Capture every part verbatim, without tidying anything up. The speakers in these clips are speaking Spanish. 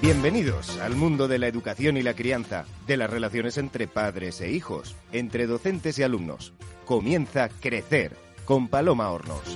Bienvenidos al mundo de la educación y la crianza, de las relaciones entre padres e hijos, entre docentes y alumnos. Comienza Crecer con Paloma Hornos.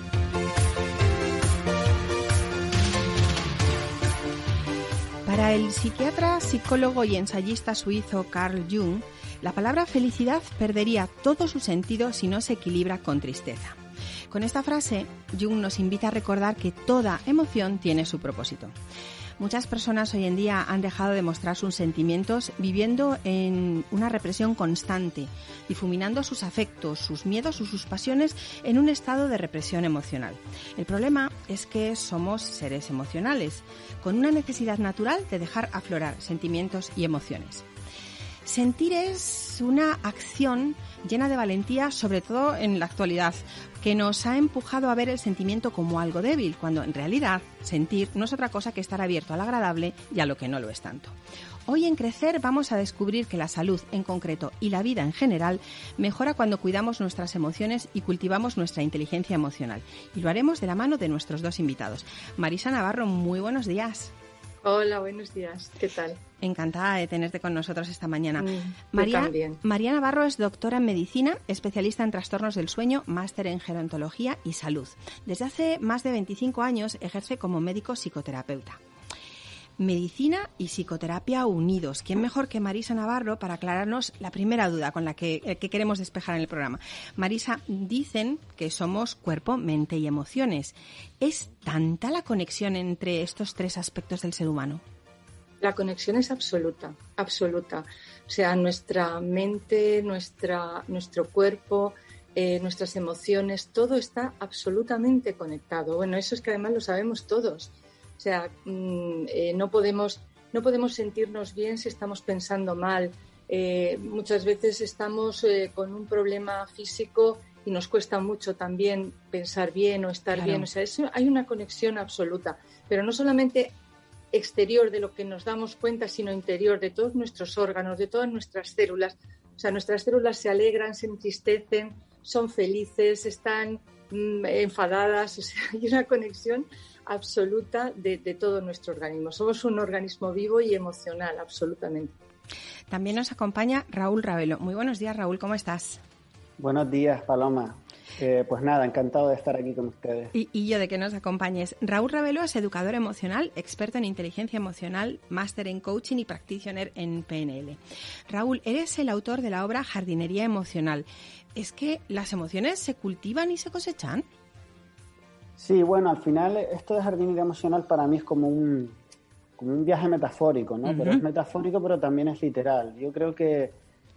Para el psiquiatra, psicólogo y ensayista suizo Carl Jung, la palabra felicidad perdería todo su sentido si no se equilibra con tristeza. Con esta frase, Jung nos invita a recordar que toda emoción tiene su propósito. Muchas personas hoy en día han dejado de mostrar sus sentimientos viviendo en una represión constante, difuminando sus afectos, sus miedos o sus pasiones en un estado de represión emocional. El problema es que somos seres emocionales, con una necesidad natural de dejar aflorar sentimientos y emociones. Sentir es una acción llena de valentía, sobre todo en la actualidad, que nos ha empujado a ver el sentimiento como algo débil, cuando en realidad sentir no es otra cosa que estar abierto al agradable y a lo que no lo es tanto. Hoy en Crecer vamos a descubrir que la salud en concreto y la vida en general mejora cuando cuidamos nuestras emociones y cultivamos nuestra inteligencia emocional. Y lo haremos de la mano de nuestros dos invitados. Marisa Navarro, muy buenos días. Hola, buenos días. ¿Qué tal? Encantada de tenerte con nosotros esta mañana. Mm, María, también. María Navarro es doctora en medicina, especialista en trastornos del sueño, máster en gerontología y salud. Desde hace más de veinticinco años ejerce como médico psicoterapeuta. Medicina y psicoterapia unidos. ¿Quién mejor que Marisa Navarro para aclararnos la primera duda con la que, eh, que queremos despejar en el programa? Marisa, dicen que somos cuerpo, mente y emociones. ¿Es tanta la conexión entre estos tres aspectos del ser humano? La conexión es absoluta, absoluta. O sea, nuestra mente, nuestra, nuestro cuerpo, eh, nuestras emociones, todo está absolutamente conectado. Bueno, eso es que además lo sabemos todos. O sea, eh, no podemos, no podemos sentirnos bien si estamos pensando mal. Eh, muchas veces estamos eh, con un problema físico y nos cuesta mucho también pensar bien o estar Claro. bien. O sea, eso, hay una conexión absoluta, pero no solamente exterior de lo que nos damos cuenta, sino interior de todos nuestros órganos, de todas nuestras células. O sea, nuestras células se alegran, se entristecen, son felices, están mmm, enfadadas. O sea, hay una conexión absoluta de, de todo nuestro organismo. Somos un organismo vivo y emocional, absolutamente. También nos acompaña Raúl Ravelo. Muy buenos días, Raúl, ¿cómo estás? Buenos días, Paloma. Eh, pues nada, encantado de estar aquí con ustedes. Y, y yo de que nos acompañes. Raúl Ravelo es educador emocional, experto en inteligencia emocional, máster en coaching y practitioner en P N L. Raúl, eres el autor de la obra Jardinería Emocional. ¿Es que las emociones se cultivan y se cosechan? Sí, bueno, al final esto de jardinería emocional para mí es como un, como un viaje metafórico, ¿no? Uh-huh. Pero es metafórico, pero también es literal. Yo creo que,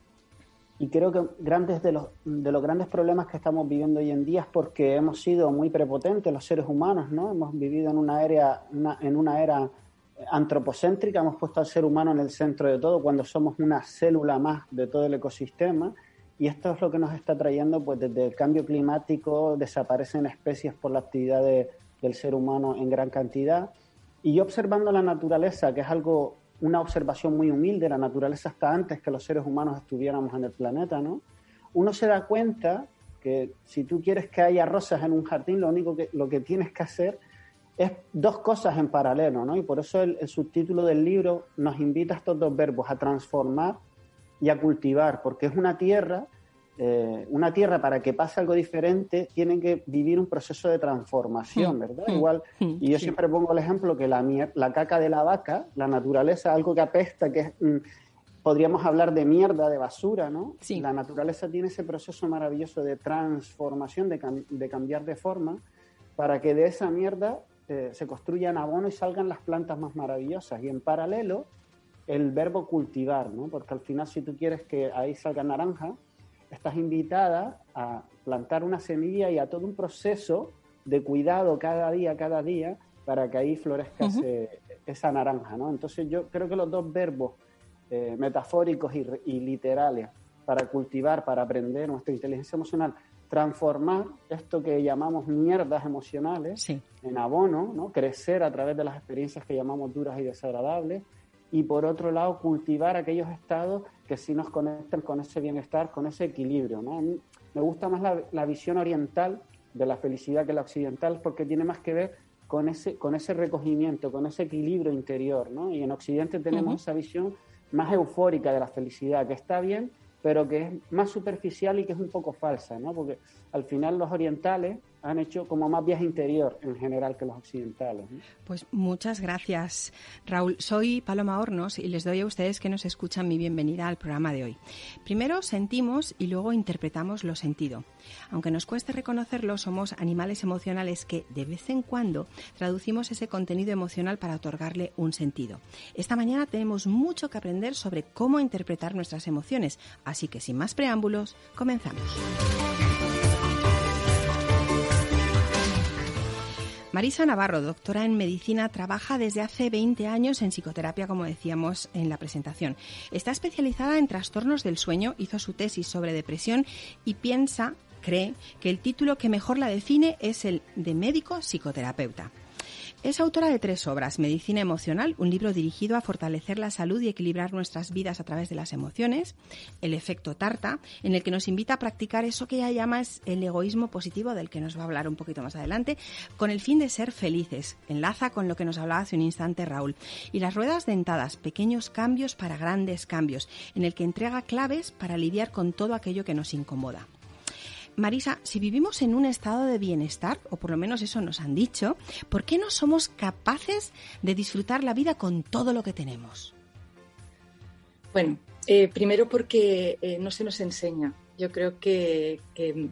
y creo que grandes de los, de los grandes problemas que estamos viviendo hoy en día es porque hemos sido muy prepotentes los seres humanos, ¿no? Hemos vivido en una era, una, en una era antropocéntrica, hemos puesto al ser humano en el centro de todo, cuando somos una célula más de todo el ecosistema. Y esto es lo que nos está trayendo, pues desde el cambio climático desaparecen especies por la actividad de, del ser humano en gran cantidad. Y yo observando la naturaleza, que es algo, una observación muy humilde, la naturaleza hasta antes que los seres humanos estuviéramos en el planeta, ¿no? Uno se da cuenta que si tú quieres que haya rosas en un jardín, lo único que, lo que tienes que hacer es dos cosas en paralelo, ¿no? Y por eso el, el subtítulo del libro nos invita a estos dos verbos, a transformar y a cultivar, porque es una tierra, eh, una tierra para que pase algo diferente, tiene que vivir un proceso de transformación, ¿verdad? Mm. Igual, y yo sí. siempre pongo el ejemplo que la, mier- la caca de la vaca, la naturaleza, algo que apesta, que es, mm, podríamos hablar de mierda, de basura, ¿no? Sí. La naturaleza tiene ese proceso maravilloso de transformación, de, cam- de cambiar de forma, para que de esa mierda eh, se construyan abono y salgan las plantas más maravillosas. Y en paralelo, el verbo cultivar, ¿no? Porque al final, si tú quieres que ahí salga naranja, estás invitada a plantar una semilla y a todo un proceso de cuidado cada día, cada día, para que ahí florezca uh-huh. ese, esa naranja, ¿no? Entonces yo creo que los dos verbos eh, metafóricos y, y literales para cultivar, para aprender nuestra inteligencia emocional, transformar esto que llamamos mierdas emocionales sí. en abono, ¿no? Crecer a través de las experiencias que llamamos duras y desagradables, y por otro lado cultivar aquellos estados que sí nos conectan con ese bienestar, con ese equilibrio, ¿no? A mí me gusta más la, la visión oriental de la felicidad que la occidental, porque tiene más que ver con ese, con ese recogimiento, con ese equilibrio interior, ¿no? Y en Occidente tenemos uh-huh. esa visión más eufórica de la felicidad, que está bien, pero que es más superficial y que es un poco falsa, ¿no? Porque al final los orientales han hecho como más viaje interior en general que los occidentales, ¿no? Pues muchas gracias, Raúl. Soy Paloma Hornos y les doy a ustedes que nos escuchan mi bienvenida al programa de hoy. Primero sentimos y luego interpretamos lo sentido. Aunque nos cueste reconocerlo, somos animales emocionales que de vez en cuando traducimos ese contenido emocional para otorgarle un sentido. Esta mañana tenemos mucho que aprender sobre cómo interpretar nuestras emociones, así que sin más preámbulos, comenzamos. Marisa Navarro, doctora en medicina, trabaja desde hace veinte años en psicoterapia, como decíamos en la presentación. Está especializada en trastornos del sueño, hizo su tesis sobre depresión y piensa, cree, que el título que mejor la define es el de médico psicoterapeuta. Es autora de tres obras: Medicina emocional, un libro dirigido a fortalecer la salud y equilibrar nuestras vidas a través de las emociones; El efecto tarta, en el que nos invita a practicar eso que ella llama es el egoísmo positivo, del que nos va a hablar un poquito más adelante, con el fin de ser felices. Enlaza con lo que nos hablaba hace un instante Raúl. Y Las ruedas dentadas, pequeños cambios para grandes cambios, en el que entrega claves para lidiar con todo aquello que nos incomoda. Marisa, si vivimos en un estado de bienestar, o por lo menos eso nos han dicho, ¿por qué no somos capaces de disfrutar la vida con todo lo que tenemos? Bueno, eh, primero porque eh, no se nos enseña. Yo creo que, que,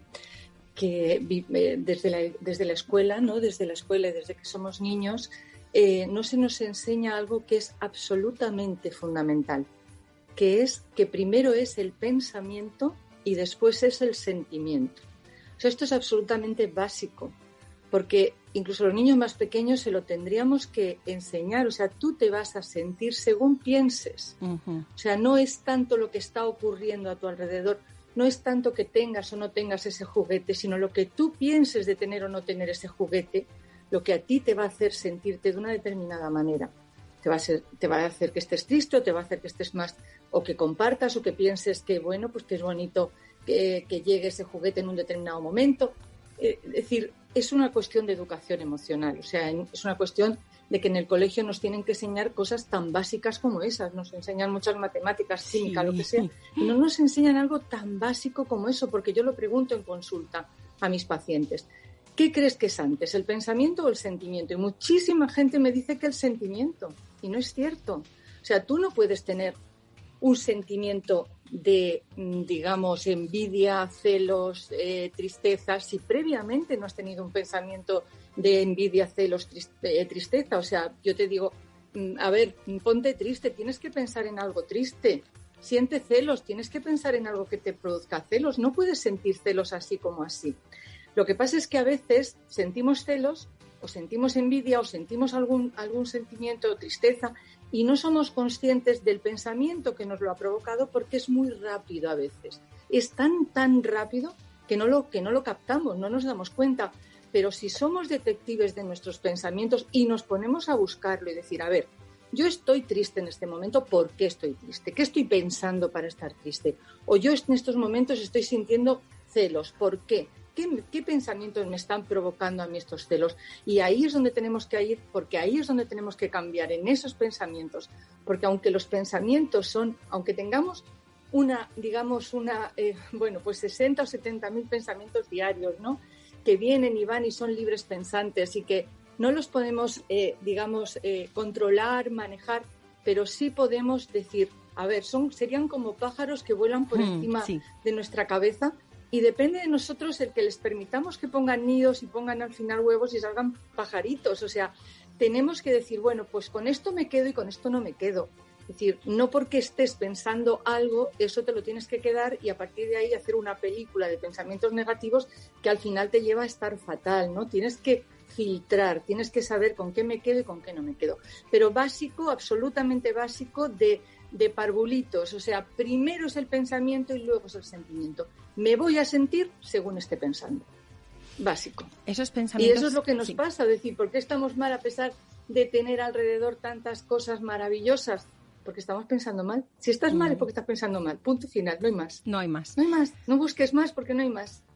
que eh, desde, la, desde la escuela, ¿no? Desde la escuela y desde que somos niños, eh, no se nos enseña algo que es absolutamente fundamental, que es que primero es el pensamiento y después es el sentimiento. O sea, esto es absolutamente básico, porque incluso a los niños más pequeños se lo tendríamos que enseñar. O sea, tú te vas a sentir según pienses. Uh-huh. O sea, no es tanto lo que está ocurriendo a tu alrededor, no es tanto que tengas o no tengas ese juguete, sino lo que tú pienses de tener o no tener ese juguete, lo que a ti te va a hacer sentirte de una determinada manera. Te va a hacer, te va a hacer que estés triste o te va a hacer que estés más, o que compartas o que pienses que, bueno, pues que es bonito que, que llegue ese juguete en un determinado momento. Eh, es decir, es una cuestión de educación emocional. O sea, es una cuestión de que en el colegio nos tienen que enseñar cosas tan básicas como esas. Nos enseñan muchas matemáticas, química, sí, lo que sea. Y no nos enseñan algo tan básico como eso, porque yo lo pregunto en consulta a mis pacientes. ¿Qué crees que es antes, el pensamiento o el sentimiento? Y muchísima gente me dice que el sentimiento, y no es cierto. O sea, tú no puedes tener un sentimiento de, digamos, envidia, celos, eh, tristeza, si previamente no has tenido un pensamiento de envidia, celos, triste, eh, tristeza. O sea, yo te digo, a ver, ponte triste, tienes que pensar en algo triste. Siente celos, tienes que pensar en algo que te produzca celos. No puedes sentir celos así como así. Lo que pasa es que a veces sentimos celos o sentimos envidia o sentimos algún, algún sentimiento o tristeza y no somos conscientes del pensamiento que nos lo ha provocado porque es muy rápido a veces. Es tan, tan rápido que no lo, que no lo captamos, no nos damos cuenta. Pero si somos detectives de nuestros pensamientos y nos ponemos a buscarlo y decir, a ver, yo estoy triste en este momento, ¿por qué estoy triste? ¿Qué estoy pensando para estar triste? O yo en estos momentos estoy sintiendo celos, ¿por qué? ¿Qué, ¿Qué pensamientos me están provocando a mí estos celos? Y ahí es donde tenemos que ir, porque ahí es donde tenemos que cambiar, en esos pensamientos. Porque aunque los pensamientos son, aunque tengamos una, digamos, una, eh, bueno, pues sesenta o setenta mil pensamientos diarios, ¿no? Que vienen y van y son libres pensantes y que no los podemos, eh, digamos, eh, controlar, manejar, pero sí podemos decir, a ver, son, serían como pájaros que vuelan por mm, encima sí. de nuestra cabeza. Y depende de nosotros el que les permitamos que pongan nidos y pongan al final huevos y salgan pajaritos. O sea, tenemos que decir, bueno, pues con esto me quedo y con esto no me quedo. Es decir, no porque estés pensando algo, eso te lo tienes que quedar y a partir de ahí hacer una película de pensamientos negativos que al final te lleva a estar fatal, ¿no? Tienes que filtrar, tienes que saber con qué me quedo y con qué no me quedo. Pero básico, absolutamente básico de... de parvulitos, o sea, primero es el pensamiento y luego es el sentimiento. Me voy a sentir según esté pensando. Básico. Esos pensamientos, y eso es lo que nos sí. pasa, decir, ¿por qué estamos mal a pesar de tener alrededor tantas cosas maravillosas? Porque estamos pensando mal. Si estás mm. mal es porque estás pensando mal. Punto final, no hay más. No hay más. No hay más. No busques más porque no hay más.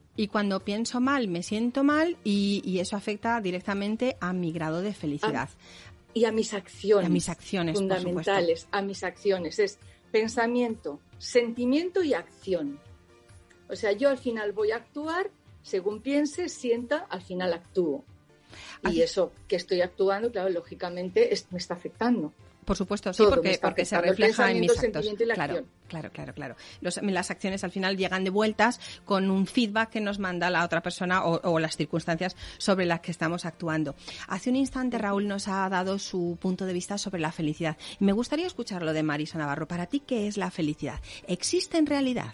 Y cuando pienso mal, me siento mal y, y eso afecta directamente a mi grado de felicidad. A, y a mis acciones. A mis acciones, fundamentales, a mis acciones. Es pensamiento, sentimiento y acción. O sea, yo al final voy a actuar, según piense, sienta, al final actúo. Y eso que estoy actuando, claro, lógicamente es, me está afectando. Por supuesto, sí, Todo porque, porque se refleja en mis actos. Y la claro, acción. claro, claro, claro. Los, las acciones al final llegan de vueltas con un feedback que nos manda la otra persona o, o las circunstancias sobre las que estamos actuando. Hace un instante Raúl nos ha dado su punto de vista sobre la felicidad. Me gustaría escucharlo de Marisa Navarro. Para ti, ¿qué es la felicidad? ¿Existe en realidad?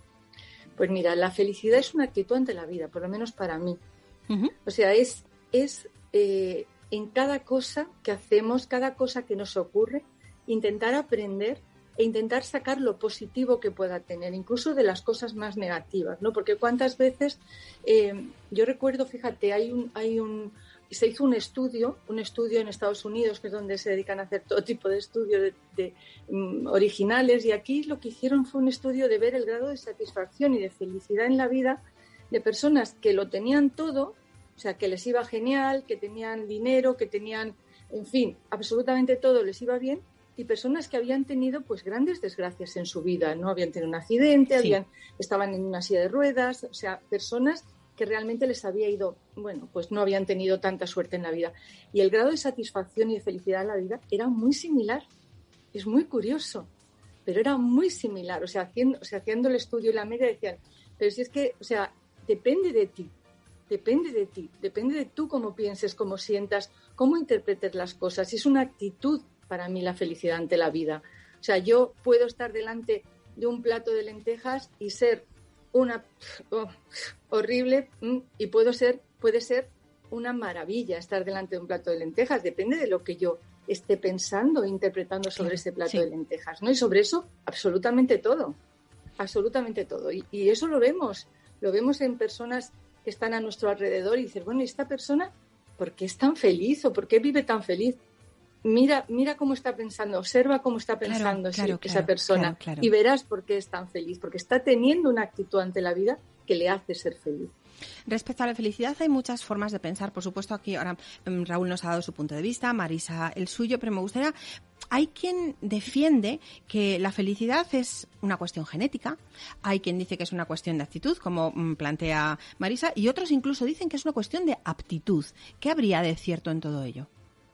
Pues mira, la felicidad es una actitud ante la vida, por lo menos para mí. Uh-huh. O sea, es... es eh, en cada cosa que hacemos, cada cosa que nos ocurre, intentar aprender e intentar sacar lo positivo que pueda tener, incluso de las cosas más negativas, ¿no? Porque cuántas veces, eh, yo recuerdo, fíjate, hay un, hay un, se hizo un estudio, un estudio en Estados Unidos, que es donde se dedican a hacer todo tipo de estudios de, de, um, originales, y aquí lo que hicieron fue un estudio de ver el grado de satisfacción y de felicidad en la vida de personas que lo tenían todo. O sea, que les iba genial, que tenían dinero, que tenían, en fin, absolutamente todo les iba bien, y personas que habían tenido pues grandes desgracias en su vida, ¿no? Habían tenido un accidente, sí. habían, estaban en una silla de ruedas, o sea, personas que realmente les había ido, bueno, pues no habían tenido tanta suerte en la vida. Y el grado de satisfacción y de felicidad en la vida era muy similar. Es muy curioso, pero era muy similar. O sea, haciendo, o sea, haciendo el estudio y la media decían, pero si es que, o sea, depende de ti. Depende de ti, depende de tú cómo pienses, cómo sientas, cómo interpretes las cosas. Y es una actitud para mí la felicidad ante la vida. O sea, yo puedo estar delante de un plato de lentejas y ser una oh, horrible y puedo ser, puede ser una maravilla estar delante de un plato de lentejas. Depende de lo que yo esté pensando e interpretando sobre ese plato sí. de lentejas, ¿no? Y sobre eso absolutamente todo, absolutamente todo. Y, y eso lo vemos, lo vemos en personas que están a nuestro alrededor y dices, bueno, ¿y esta persona por qué es tan feliz o por qué vive tan feliz? Mira, mira cómo está pensando, observa cómo está pensando claro, claro, esa claro, persona claro, claro. y verás por qué es tan feliz, porque está teniendo una actitud ante la vida que le hace ser feliz. Respecto a la felicidad hay muchas formas de pensar, por supuesto aquí ahora Raúl nos ha dado su punto de vista, Marisa el suyo, pero me gustaría, hay quien defiende que la felicidad es una cuestión genética, hay quien dice que es una cuestión de actitud, como plantea Marisa, y otros incluso dicen que es una cuestión de aptitud. ¿Qué habría de cierto en todo ello?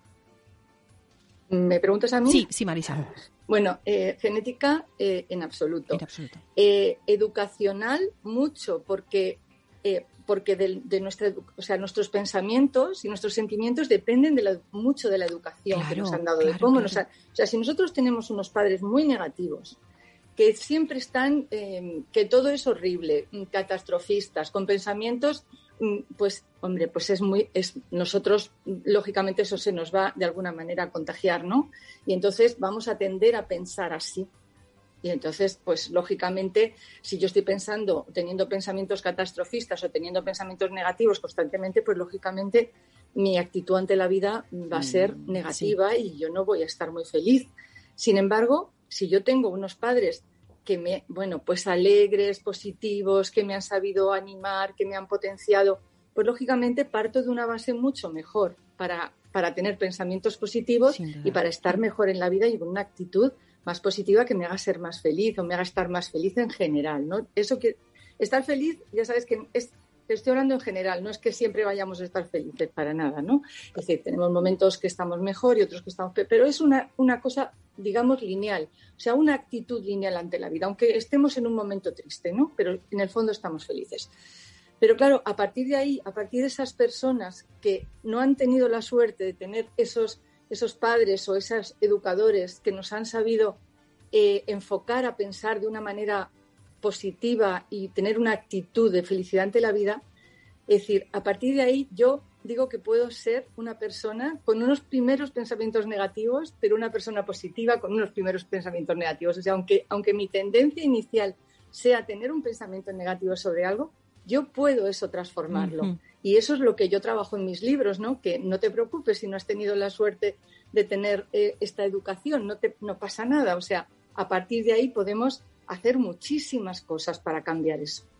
¿Me preguntas a mí? Sí, sí, Marisa. Bueno, eh, genética eh, en absoluto. En absoluto. Eh, educacional mucho, porque eh, porque de, de nuestra, o sea, nuestros pensamientos y nuestros sentimientos dependen de la, mucho de la educación claro, que nos han dado, claro, de cómo claro. nos ha, o sea, si nosotros tenemos unos padres muy negativos, que siempre están, eh, que todo es horrible, catastrofistas, con pensamientos, pues, hombre, pues es muy, es, nosotros, lógicamente, eso se nos va de alguna manera a contagiar, ¿no? Y entonces vamos a tender a pensar así. Y entonces, pues lógicamente, si yo estoy pensando, teniendo pensamientos catastrofistas o teniendo pensamientos negativos constantemente, pues lógicamente mi actitud ante la vida va a ser mm, negativa sí. y yo no voy a estar muy feliz. Sin embargo, si yo tengo unos padres que me, bueno, pues alegres, positivos, que me han sabido animar, que me han potenciado, pues lógicamente parto de una base mucho mejor para, para tener pensamientos positivos y para estar mejor en la vida y con una actitud más positiva que me haga ser más feliz o me haga estar más feliz en general, ¿no? Eso que estar feliz, ya sabes que es, te estoy hablando en general, no es que siempre vayamos a estar felices para nada, ¿no? Es decir, tenemos momentos que estamos mejor y otros que estamos peor, pero es una, una cosa, digamos, lineal, o sea, una actitud lineal ante la vida, aunque estemos en un momento triste, ¿no? Pero en el fondo estamos felices. Pero claro, a partir de ahí, a partir de esas personas que no han tenido la suerte de tener esos esos padres o esos educadores que nos han sabido eh, enfocar a pensar de una manera positiva y tener una actitud de felicidad ante la vida, es decir, a partir de ahí yo digo que puedo ser una persona con unos primeros pensamientos negativos, pero una persona positiva con unos primeros pensamientos negativos. O sea, aunque, aunque mi tendencia inicial sea tener un pensamiento negativo sobre algo, yo puedo eso transformarlo. Uh-huh. Y eso es lo que yo trabajo en mis libros, ¿no? Que no te preocupes si no has tenido la suerte de tener eh, esta educación, no, te, no pasa nada. O sea, a partir de ahí podemos hacer muchísimas cosas para cambiar eso.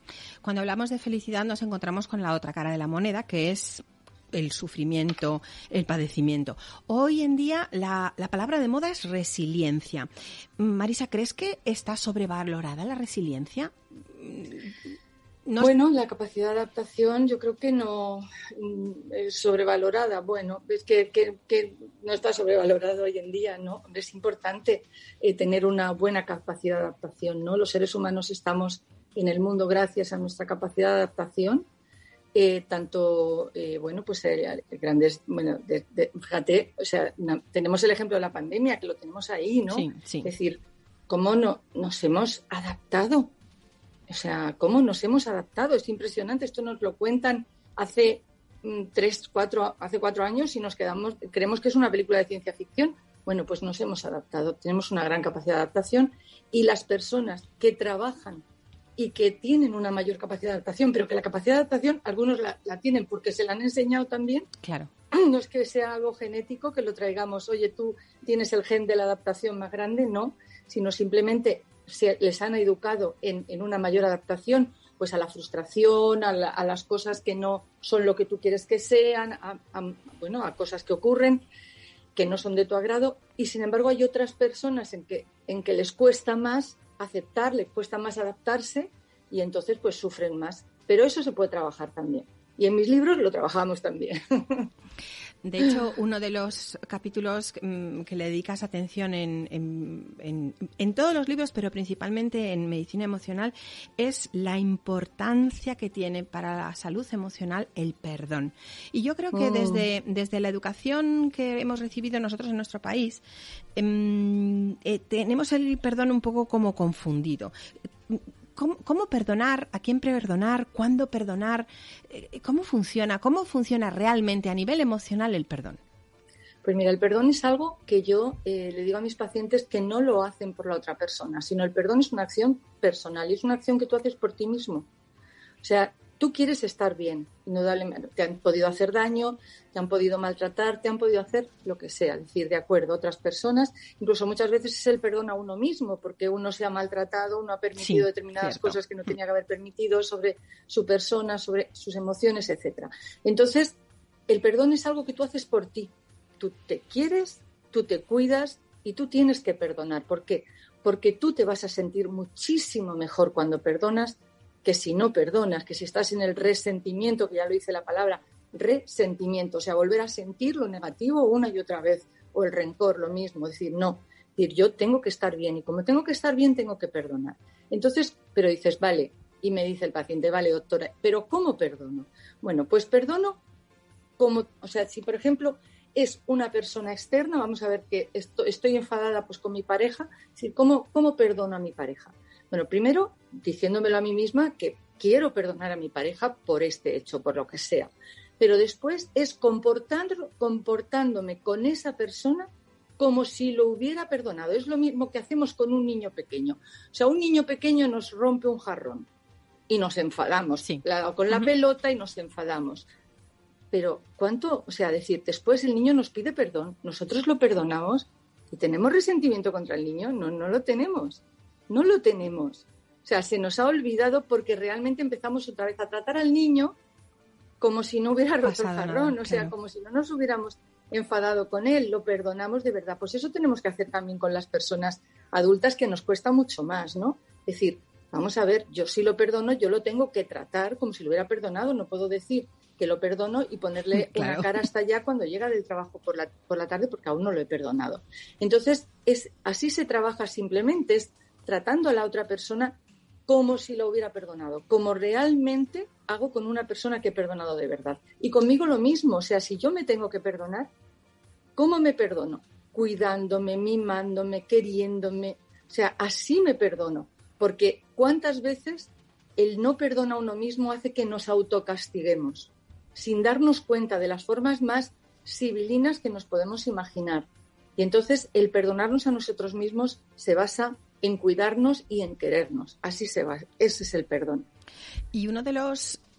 Cuando hablamos de felicidad nos encontramos con la otra cara de la moneda, que es el sufrimiento, el padecimiento. Hoy en día la, la palabra de moda es resiliencia. Marisa, ¿crees que está sobrevalorada la resiliencia? No, bueno, la capacidad de adaptación yo creo que no es sobrevalorada. Bueno, es que, que, que no está sobrevalorado hoy en día, ¿no? Es importante eh, tener una buena capacidad de adaptación, ¿no? Los seres humanos estamos en el mundo gracias a nuestra capacidad de adaptación. Eh, tanto, eh, bueno, pues eh, grandes, bueno, de, de, fíjate, o sea, no, tenemos el ejemplo de la pandemia, que lo tenemos ahí, ¿no? Sí, sí. Es decir, cómo no, nos hemos adaptado. O sea, ¿cómo nos hemos adaptado? Es impresionante. Esto nos lo cuentan hace mm, tres, cuatro, hace cuatro años y nos quedamos, creemos que es una película de ciencia ficción. Bueno, pues nos hemos adaptado. Tenemos una gran capacidad de adaptación y las personas que trabajan y que tienen una mayor capacidad de adaptación, pero que la capacidad de adaptación algunos la, la tienen porque se la han enseñado también. Claro. No es que sea algo genético, que lo traigamos, oye, tú tienes el gen de la adaptación más grande, no, sino simplemente se les han educado en, en una mayor adaptación pues a la frustración, a, la, a las cosas que no son lo que tú quieres que sean, a, a, bueno, a cosas que ocurren que no son de tu agrado, y sin embargo hay otras personas en que, en que les cuesta más aceptar, les cuesta más adaptarse y entonces pues sufren más. Pero eso se puede trabajar también. Y en mis libros lo trabajamos también. De hecho, uno de los capítulos que le dedicas atención en, en, en, en todos los libros, pero principalmente en medicina emocional, es la importancia que tiene para la salud emocional el perdón. Y yo creo que oh. desde, desde la educación que hemos recibido nosotros en nuestro país, eh, eh, tenemos el perdón un poco como confundido. ¿Cómo, ¿Cómo perdonar? ¿A quién perdonar? ¿Cuándo perdonar? ¿Cómo funciona? ¿Cómo funciona realmente a nivel emocional el perdón? Pues mira, el perdón es algo que yo eh, le digo a mis pacientes que no lo hacen por la otra persona, sino el perdón es una acción personal y es una acción que tú haces por ti mismo. O sea, tú quieres estar bien, indudablemente. Te han podido hacer daño, te han podido maltratar, te han podido hacer lo que sea, decir, de acuerdo, otras personas. Incluso muchas veces es el perdón a uno mismo, porque uno se ha maltratado, uno ha permitido sí, determinadas cierto. cosas que no tenía que haber permitido sobre su persona, sobre sus emociones, etcétera. Entonces, el perdón es algo que tú haces por ti. Tú te quieres, tú te cuidas y tú tienes que perdonar. ¿Por qué? Porque tú te vas a sentir muchísimo mejor cuando perdonas que si no perdonas, que si estás en el resentimiento, que ya lo dice la palabra, resentimiento, o sea, volver a sentir lo negativo una y otra vez, o el rencor, lo mismo, decir, no, decir, yo tengo que estar bien, y como tengo que estar bien, tengo que perdonar. Entonces, pero dices, vale, y me dice el paciente, vale, doctora, pero ¿cómo perdono? Bueno, pues perdono como, o sea, si por ejemplo es una persona externa, vamos a ver que esto, estoy enfadada pues con mi pareja, es decir, ¿cómo, cómo perdono a mi pareja? Bueno, primero, diciéndomelo a mí misma que quiero perdonar a mi pareja por este hecho, por lo que sea. Pero después es comportando, comportándome con esa persona como si lo hubiera perdonado. Es lo mismo que hacemos con un niño pequeño. O sea, un niño pequeño nos rompe un jarrón y nos enfadamos. Sí. La, con la uh-huh. pelota y nos enfadamos. Pero ¿cuánto? O sea, decir, después el niño nos pide perdón, nosotros lo perdonamos y tenemos resentimiento contra el niño. No, no lo tenemos. No lo tenemos. O sea, se nos ha olvidado porque realmente empezamos otra vez a tratar al niño como si no hubiera roto el jarrón, o sea, claro. como si no nos hubiéramos enfadado con él, lo perdonamos de verdad. Pues eso tenemos que hacer también con las personas adultas, que nos cuesta mucho más, ¿no? Es decir, vamos a ver, yo si lo perdono, yo lo tengo que tratar como si lo hubiera perdonado. No puedo decir que lo perdono y ponerle claro. una cara hasta allá cuando llega del trabajo por la, por la tarde porque aún no lo he perdonado. Entonces, es así se trabaja simplemente, es tratando a la otra persona como si lo hubiera perdonado, como realmente hago con una persona que he perdonado de verdad. Y conmigo lo mismo, o sea, si yo me tengo que perdonar, ¿cómo me perdono? Cuidándome, mimándome, queriéndome, o sea, así me perdono, porque ¿cuántas veces el no perdón a uno mismo hace que nos autocastiguemos, sin darnos cuenta de las formas más sibilinas que nos podemos imaginar? Y entonces el perdonarnos a nosotros mismos se basa en cuidarnos y en querernos. Así se va. Ese es el perdón. Y uno de los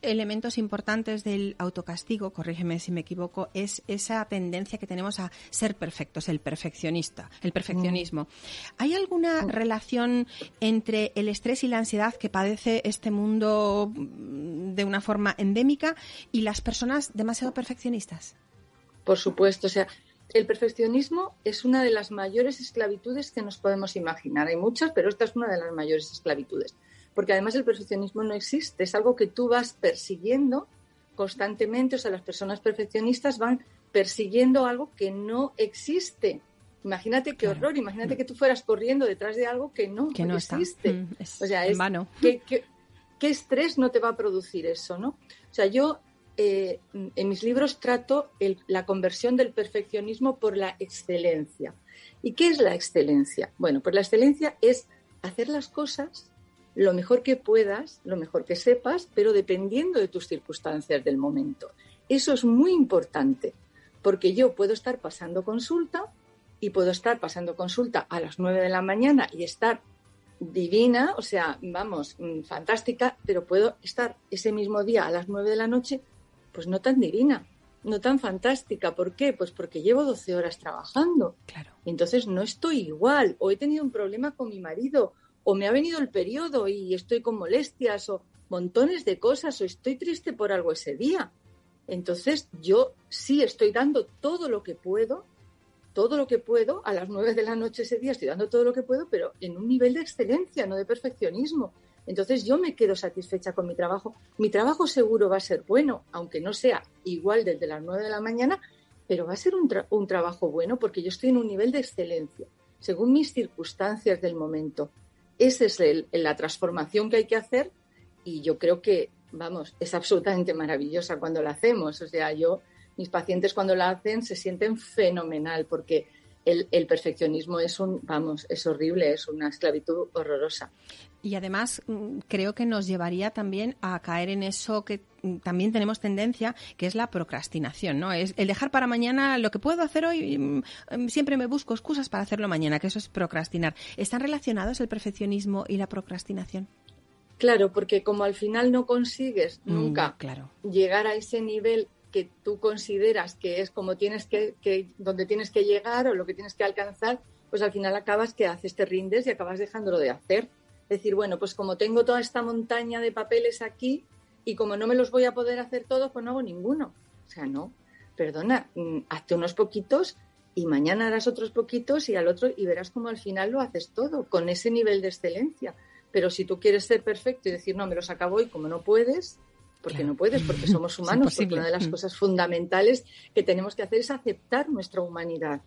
elementos importantes del autocastigo, corrígeme si me equivoco, es esa tendencia que tenemos a ser perfectos, el perfeccionista, el perfeccionismo. Mm. ¿Hay alguna mm. relación entre el estrés y la ansiedad que padece este mundo de una forma endémica y las personas demasiado perfeccionistas? Por supuesto, o sea, el perfeccionismo es una de las mayores esclavitudes que nos podemos imaginar. Hay muchas, pero esta es una de las mayores esclavitudes. Porque además el perfeccionismo no existe, es algo que tú vas persiguiendo constantemente. O sea, las personas perfeccionistas van persiguiendo algo que no existe. Imagínate qué horror, imagínate que tú fueras corriendo detrás de algo que no, que no existe. Mm, es o sea, en es, vano. ¿qué, qué, ¿Qué estrés no te va a producir eso, no? O sea, yo eh, en mis libros trato el, la conversión del perfeccionismo por la excelencia. ¿Y qué es la excelencia? Bueno, pues la excelencia es hacer las cosas lo mejor que puedas, lo mejor que sepas, pero dependiendo de tus circunstancias del momento. Eso es muy importante, porque yo puedo estar pasando consulta y puedo estar pasando consulta a las nueve de la mañana y estar divina, o sea, vamos, fantástica, pero puedo estar ese mismo día a las nueve de la noche, pues no tan divina, no tan fantástica. ¿Por qué? Pues porque llevo doce horas trabajando. Claro. Entonces no estoy igual, o he tenido un problema con mi marido, o me ha venido el periodo y estoy con molestias, o montones de cosas, o estoy triste por algo ese día. Entonces yo sí estoy dando todo lo que puedo, todo lo que puedo, a las nueve de la noche ese día estoy dando todo lo que puedo, pero en un nivel de excelencia, no de perfeccionismo. Entonces yo me quedo satisfecha con mi trabajo. Mi trabajo seguro va a ser bueno, aunque no sea igual desde las nueve de la mañana, pero va a ser un, tra- un trabajo bueno porque yo estoy en un nivel de excelencia, según mis circunstancias del momento. Esa es el, la transformación que hay que hacer y yo creo que, vamos, es absolutamente maravillosa cuando la hacemos. O sea, yo, mis pacientes cuando la hacen se sienten fenomenal porque el, el perfeccionismo es un, vamos, es horrible, es una esclavitud horrorosa. Y además creo que nos llevaría también a caer en eso que también tenemos tendencia, que es la procrastinación, ¿no? Es el dejar para mañana lo que puedo hacer hoy, siempre me busco excusas para hacerlo mañana, que eso es procrastinar. ¿Están relacionados el perfeccionismo y la procrastinación? Claro, porque como al final no consigues nunca mm, claro. llegar a ese nivel que tú consideras que es como tienes que, que, donde tienes que llegar o lo que tienes que alcanzar, pues al final acabas que haces, te rindes y acabas dejándolo de hacer. Es decir, bueno, pues como tengo toda esta montaña de papeles aquí y como no me los voy a poder hacer todos, pues no hago ninguno. O sea, no, perdona, hazte unos poquitos y mañana harás otros poquitos y al otro y verás como al final lo haces todo con ese nivel de excelencia. Pero si tú quieres ser perfecto y decir, no, me los acabo y como no puedes, porque claro. no puedes, porque somos humanos, porque una de las cosas fundamentales que tenemos que hacer es aceptar nuestra humanidad.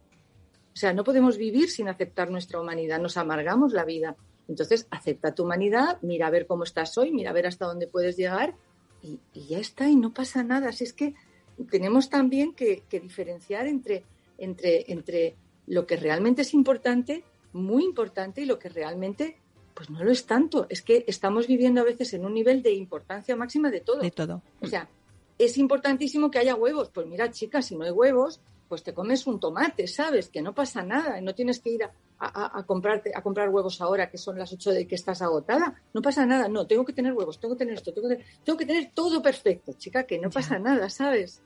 O sea, no podemos vivir sin aceptar nuestra humanidad, nos amargamos la vida. Entonces, acepta tu humanidad, mira a ver cómo estás hoy, mira a ver hasta dónde puedes llegar y, y ya está, y no pasa nada. Así es que tenemos también que, que diferenciar entre, entre, entre lo que realmente es importante, muy importante, y lo que realmente pues no lo es tanto. Es que estamos viviendo a veces en un nivel de importancia máxima de todo. De todo. O sea, es importantísimo que haya huevos. Pues mira, chicas, si no hay huevos, pues te comes un tomate, ¿sabes? Que no pasa nada. No tienes que ir a, a, a, comprarte, a comprar huevos ahora, que son las ocho de que estás agotada. No pasa nada. No, tengo que tener huevos, tengo que tener esto, tengo que tener, tengo que tener todo perfecto, chica, que no ya. pasa nada, ¿sabes?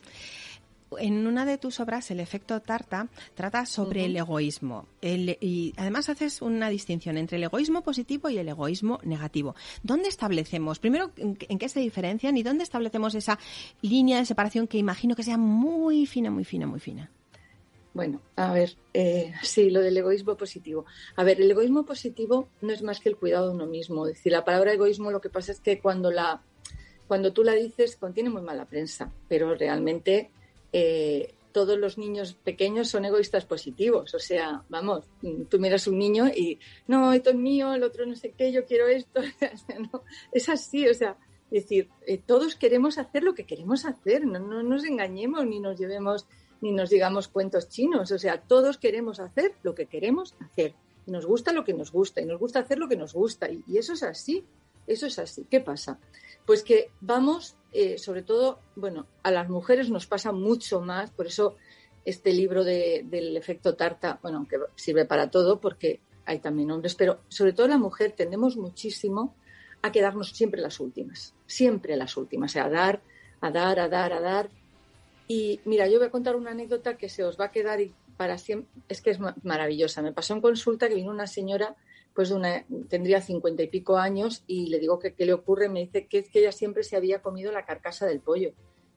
En una de tus obras, El efecto tarta, trata sobre uh-huh. el egoísmo. El, y además haces una distinción entre el egoísmo positivo y el egoísmo negativo. ¿Dónde establecemos, primero, en, en qué se diferencian y dónde establecemos esa línea de separación que imagino que sea muy fina, muy fina, muy fina? Bueno, a ver, eh, sí, lo del egoísmo positivo. A ver, el egoísmo positivo no es más que el cuidado de uno mismo. Es decir, la palabra egoísmo lo que pasa es que cuando, la, cuando tú la dices contiene muy mala prensa, pero realmente... Eh, todos los niños pequeños son egoístas positivos, o sea, vamos, tú miras un niño y no, esto es mío, el otro no sé qué, yo quiero esto, no, es así, o sea, es decir, eh, todos queremos hacer lo que queremos hacer, no, no nos engañemos ni nos llevemos, ni nos digamos cuentos chinos, o sea, todos queremos hacer lo que queremos hacer, y nos gusta lo que nos gusta, y nos gusta hacer lo que nos gusta, y, y eso es así, eso es así. ¿Qué pasa? Pues que vamos, eh, sobre todo, bueno, a las mujeres nos pasa mucho más, por eso este libro de, del efecto tarta, bueno, aunque sirve para todo porque hay también hombres, pero sobre todo la mujer tendemos muchísimo a quedarnos siempre las últimas, siempre las últimas, o sea, a dar, a dar, a dar, a dar. Y mira, yo voy a contar una anécdota que se os va a quedar y para siempre, es que es maravillosa. Me pasó en consulta que vino una señora, pues de una, tendría cincuenta y pico años, y le digo que qué le ocurre, me dice que es que ella siempre se había comido la carcasa del pollo.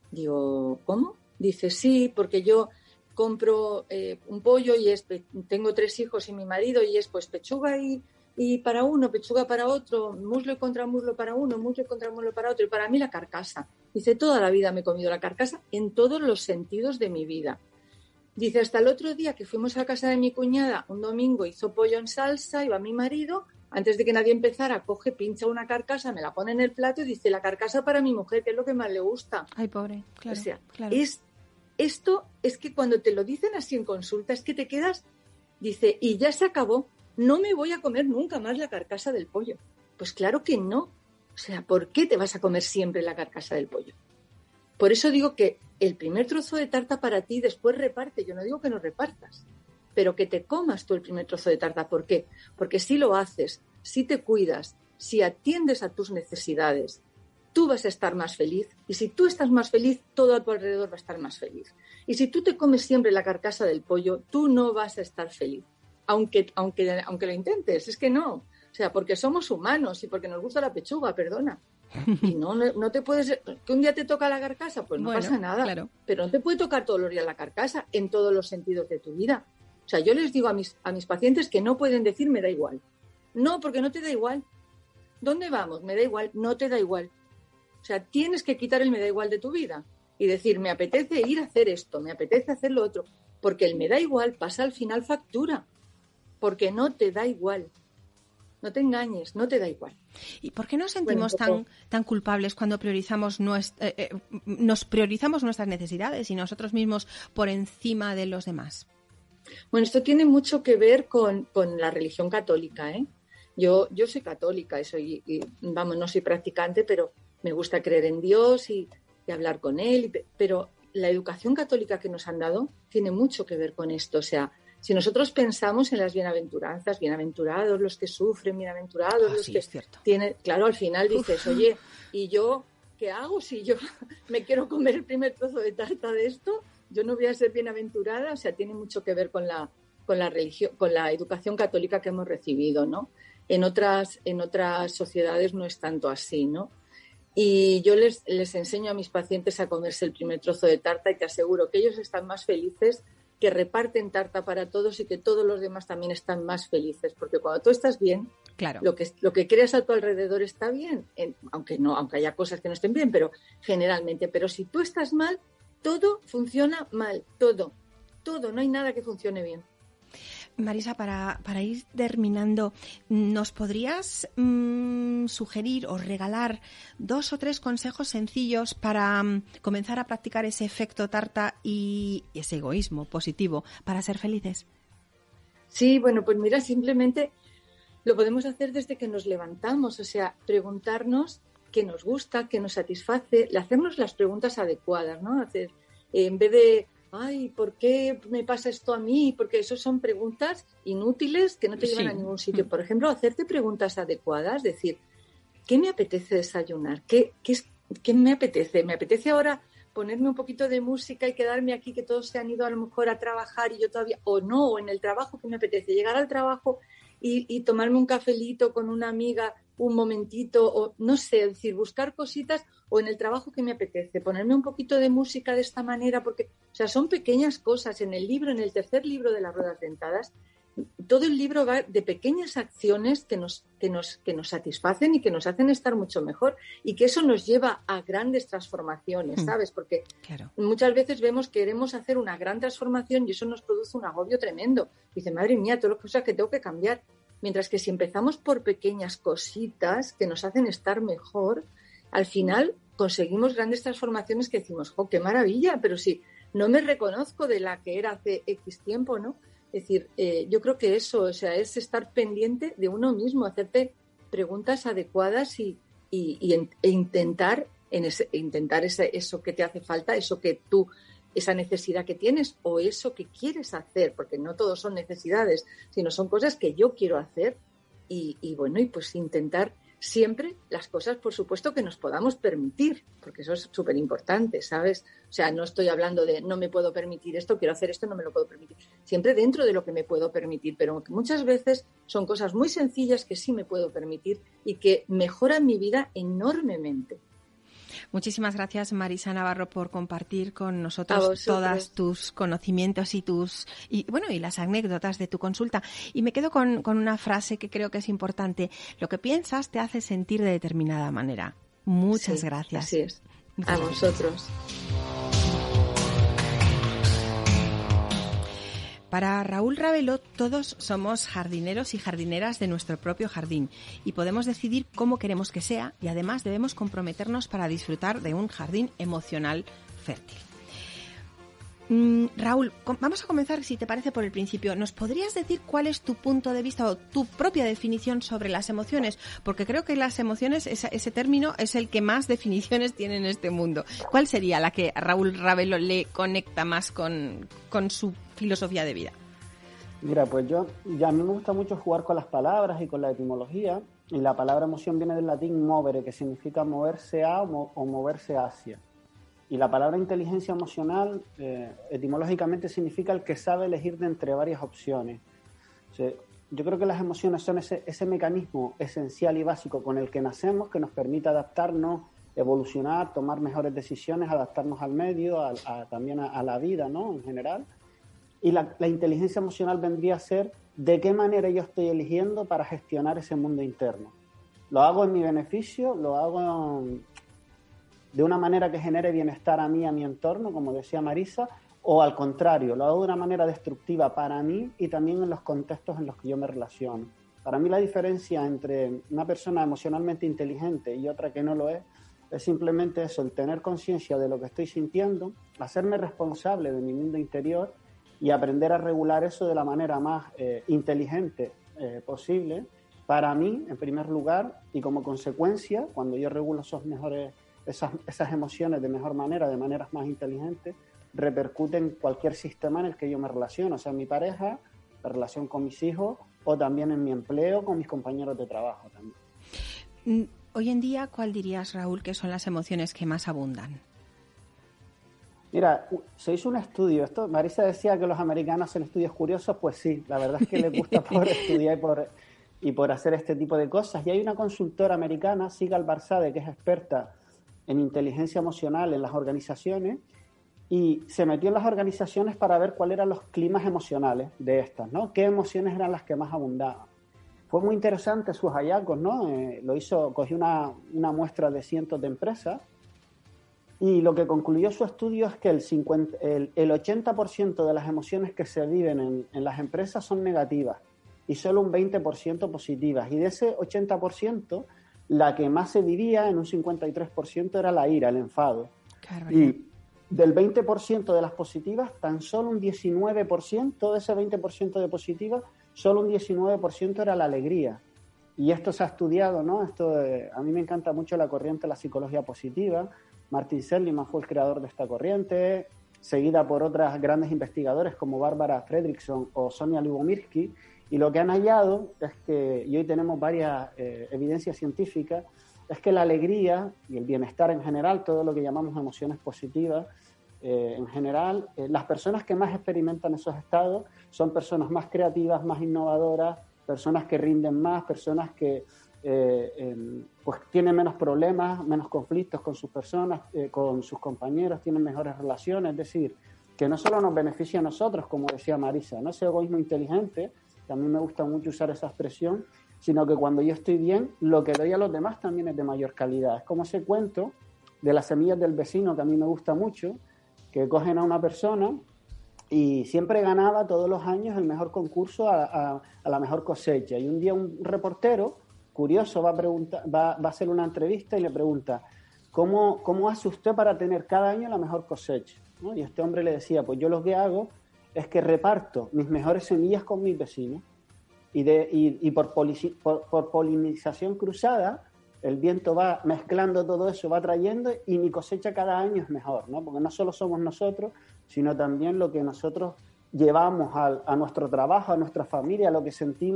Digo, ¿cómo? Dice, sí, porque yo compro eh, un pollo y es, tengo tres hijos y mi marido y es pues pechuga y, y para uno, pechuga para otro, muslo y contra muslo para uno, muslo y contra muslo para otro, y para mí la carcasa. Dice, toda la vida me he comido la carcasa en todos los sentidos de mi vida. Dice, hasta el otro día que fuimos a casa de mi cuñada, un domingo hizo pollo en salsa, iba mi marido, antes de que nadie empezara, coge, pincha una carcasa, me la pone en el plato y dice, la carcasa para mi mujer, que es lo que más le gusta. Ay, pobre, claro. O sea, claro. es, esto es que cuando te lo dicen así en consulta, es que te quedas, dice, y ya se acabó, no me voy a comer nunca más la carcasa del pollo. Pues claro que no. O sea, ¿por qué te vas a comer siempre la carcasa del pollo? Por eso digo que el primer trozo de tarta para ti después reparte. Yo no digo que no repartas, pero que te comas tú el primer trozo de tarta. ¿Por qué? Porque si lo haces, si te cuidas, si atiendes a tus necesidades, tú vas a estar más feliz. Y si tú estás más feliz, todo a tu alrededor va a estar más feliz. Y si tú te comes siempre la carcasa del pollo, tú no vas a estar feliz. Aunque, aunque, aunque lo intentes, es que no. O sea, porque somos humanos y porque nos gusta la pechuga, perdona. Y no, no, no te puedes... ¿Que un día te toca la carcasa? Pues no bueno, pasa nada. Claro. Pero no te puede tocar todos los días la carcasa en todos los sentidos de tu vida. O sea, yo les digo a mis, a mis pacientes que no pueden decir me da igual. No, porque no te da igual. ¿Dónde vamos? Me da igual. No te da igual. O sea, tienes que quitar el me da igual de tu vida y decir, me apetece ir a hacer esto, me apetece hacer lo otro. Porque el me da igual pasa al final factura. Porque no te da igual. No te engañes, no te da igual. ¿Y por qué nos sentimos bueno, tan, tan culpables cuando priorizamos nuest- eh, eh, nos priorizamos nuestras necesidades y nosotros mismos por encima de los demás? Bueno, esto tiene mucho que ver con, con la religión católica, ¿eh? Yo, yo soy católica y soy, y, vamos, no soy practicante, pero me gusta creer en Dios y, y hablar con Él. Y, pero la educación católica que nos han dado tiene mucho que ver con esto. O sea, si nosotros pensamos en las bienaventuranzas, bienaventurados los que sufren, bienaventurados ah, los sí, que es cierto. tienen... Claro, al final dices, Uf. oye, ¿y yo qué hago si yo me quiero comer el primer trozo de tarta de esto? Yo no voy a ser bienaventurada. O sea, tiene mucho que ver con la, con la religión, con la educación católica que hemos recibido, ¿no? En otras, en otras sociedades no es tanto así, ¿no? Y yo les, les enseño a mis pacientes a comerse el primer trozo de tarta y te aseguro que ellos están más felices, que reparten tarta para todos y que todos los demás también están más felices, porque cuando tú estás bien, claro. lo que lo que creas a tu alrededor está bien, en, aunque no, aunque haya cosas que no estén bien, pero generalmente, pero si tú estás mal, todo funciona mal, todo, todo, no hay nada que funcione bien. Marisa, para, para ir terminando, ¿nos podrías mmm, sugerir o regalar dos o tres consejos sencillos para um, comenzar a practicar ese efecto tarta y ese egoísmo positivo para ser felices? Sí, bueno, pues mira, simplemente lo podemos hacer desde que nos levantamos, o sea, preguntarnos qué nos gusta, qué nos satisface, hacernos las preguntas adecuadas, ¿no? Hacer, eh, en vez de... ay, ¿por qué me pasa esto a mí? Porque eso son preguntas inútiles que no te llevan sí. a ningún sitio. Por ejemplo, hacerte preguntas adecuadas, decir, ¿qué me apetece desayunar? ¿Qué, qué, es, qué me apetece? ¿Me apetece ahora ponerme un poquito de música y quedarme aquí, que todos se han ido a lo mejor a trabajar y yo todavía, o no, o en el trabajo, ¿qué me apetece? Llegar al trabajo y, y tomarme un cafelito con una amiga un momentito, o no sé, es decir, buscar cositas, o en el trabajo que me apetece, ponerme un poquito de música de esta manera, porque, o sea, son pequeñas cosas. En el libro, en el tercer libro de las ruedas dentadas, todo el libro va de pequeñas acciones que nos, que nos, que nos satisfacen y que nos hacen estar mucho mejor, y que eso nos lleva a grandes transformaciones, ¿sabes? Porque claro. muchas veces vemos que queremos hacer una gran transformación y eso nos produce un agobio tremendo. Dice, madre mía, todas las cosas que tengo que cambiar. Mientras que si empezamos por pequeñas cositas que nos hacen estar mejor, al final conseguimos grandes transformaciones que decimos, ¡oh, qué maravilla! Pero si no me reconozco de la que era hace X tiempo, ¿no? Es decir, eh, yo creo que eso, o sea, es estar pendiente de uno mismo, hacerte preguntas adecuadas y, y, y e intentar, en ese, intentar ese, eso que te hace falta, eso que tú... esa necesidad que tienes o eso que quieres hacer, porque no todos son necesidades, sino son cosas que yo quiero hacer y, y bueno, y pues intentar siempre las cosas, por supuesto, que nos podamos permitir, porque eso es súper importante, ¿sabes? O sea, no estoy hablando de no me puedo permitir esto, quiero hacer esto, no me lo puedo permitir. Siempre dentro de lo que me puedo permitir, pero muchas veces son cosas muy sencillas que sí me puedo permitir y que mejoran mi vida enormemente. Muchísimas gracias, Marisa Navarro, por compartir con nosotros todos tus conocimientos y tus y bueno y las anécdotas de tu consulta. Y me quedo con, con una frase que creo que es importante. Lo que piensas te hace sentir de determinada manera. Muchas sí, gracias. Así es. Muchas A gracias. vosotros. Para Raúl Ravelo, todos somos jardineros y jardineras de nuestro propio jardín y podemos decidir cómo queremos que sea y además debemos comprometernos para disfrutar de un jardín emocional fértil. Mm, Raúl, vamos a comenzar, si te parece, por el principio. ¿Nos podrías decir cuál es tu punto de vista o tu propia definición sobre las emociones? Porque creo que las emociones, ese, ese término, es el que más definiciones tiene en este mundo. ¿Cuál sería la que a Raúl Ravelo le conecta más con, con su filosofía de vida? Mira, pues yo, ya a mí me gusta mucho jugar con las palabras y con la etimología, y la palabra emoción viene del latín movere, que significa moverse a o, mo- o moverse hacia. Y la palabra inteligencia emocional eh, etimológicamente significa el que sabe elegir de entre varias opciones. O sea, yo creo que las emociones son ese, ese mecanismo esencial y básico con el que nacemos, que nos permite adaptarnos, evolucionar, tomar mejores decisiones, adaptarnos al medio, a, a, también a, a la vida, ¿no?, en general. Y la, la inteligencia emocional vendría a ser de qué manera yo estoy eligiendo para gestionar ese mundo interno. ¿Lo hago en mi beneficio? ¿Lo hago en, de una manera que genere bienestar a mí, a mi entorno, como decía Marisa? ¿O al contrario, lo hago de una manera destructiva para mí y también en los contextos en los que yo me relaciono? Para mí la diferencia entre una persona emocionalmente inteligente y otra que no lo es, es simplemente eso, el tener conciencia de lo que estoy sintiendo, hacerme responsable de mi mundo interior y aprender a regular eso de la manera más eh, inteligente eh, posible para mí, en primer lugar, y como consecuencia, cuando yo regulo esos mejores, esas, esas emociones de mejor manera, de maneras más inteligentes, repercute en cualquier sistema en el que yo me relaciono, o sea, en mi pareja, la relación con mis hijos o también en mi empleo, con mis compañeros de trabajo también. Hoy en día, ¿cuál dirías, Raúl, que son las emociones que más abundan? Mira, se hizo un estudio, esto Marisa decía que los americanos hacen estudios curiosos, pues sí, la verdad es que les gusta por estudiar y por, y por hacer este tipo de cosas. Y hay una consultora americana, Sigal Barzade, que es experta en inteligencia emocional en las organizaciones, y se metió en las organizaciones para ver cuáles eran los climas emocionales de estas, ¿no? ¿Qué emociones eran las que más abundaban? Fue muy interesante sus hallazgos, ¿no? Eh, lo hizo, cogió una, una muestra de cientos de empresas. Y lo que concluyó su estudio es que el, cincuenta, el, el ochenta por ciento de las emociones que se viven en, en las empresas son negativas y solo un veinte por ciento positivas. Y de ese ochenta por ciento, la que más se vivía en un cincuenta y tres por ciento era la ira, el enfado. Y del veinte por ciento de las positivas, tan solo un diecinueve por ciento de ese veinte por ciento de positivas, solo un diecinueve por ciento era la alegría. Y esto se ha estudiado, ¿no? Esto, eh, a mí me encanta mucho la corriente de la psicología positiva. Martin Seligman fue el creador de esta corriente, seguida por otras grandes investigadores como Barbara Fredrickson o Sonia Lyubomirsky, y lo que han hallado es que, y hoy tenemos varias eh, evidencias científicas, es que la alegría y el bienestar en general, todo lo que llamamos emociones positivas, eh, en general, eh, las personas que más experimentan esos estados son personas más creativas, más innovadoras, personas que rinden más, personas que eh, eh, pues tienen menos problemas, menos conflictos con sus personas, eh, con sus compañeros, tienen mejores relaciones, es decir, que no solo nos beneficia a nosotros, como decía Marisa, no ese egoísmo inteligente, que a mí me gusta mucho usar esa expresión, sino que cuando yo estoy bien, lo que doy a los demás también es de mayor calidad. Es como ese cuento de las semillas del vecino, que a mí me gusta mucho, que cogen a una persona y siempre ganaba todos los años el mejor concurso a, a, a la mejor cosecha. Y un día un reportero curioso va a, preguntar, va, va a hacer una entrevista y le pregunta, ¿cómo, cómo hace usted para tener cada año la mejor cosecha? ¿No? Y este hombre le decía, pues yo lo que hago es que reparto mis mejores semillas con mis vecinos y, de, y, y por, polici, por, por polinización cruzada el viento va mezclando todo eso, va trayendo y mi cosecha cada año es mejor, ¿no? Porque no solo somos nosotros, sino también lo que nosotros llevamos a, a nuestro trabajo, a nuestra familia, a lo que sentimos,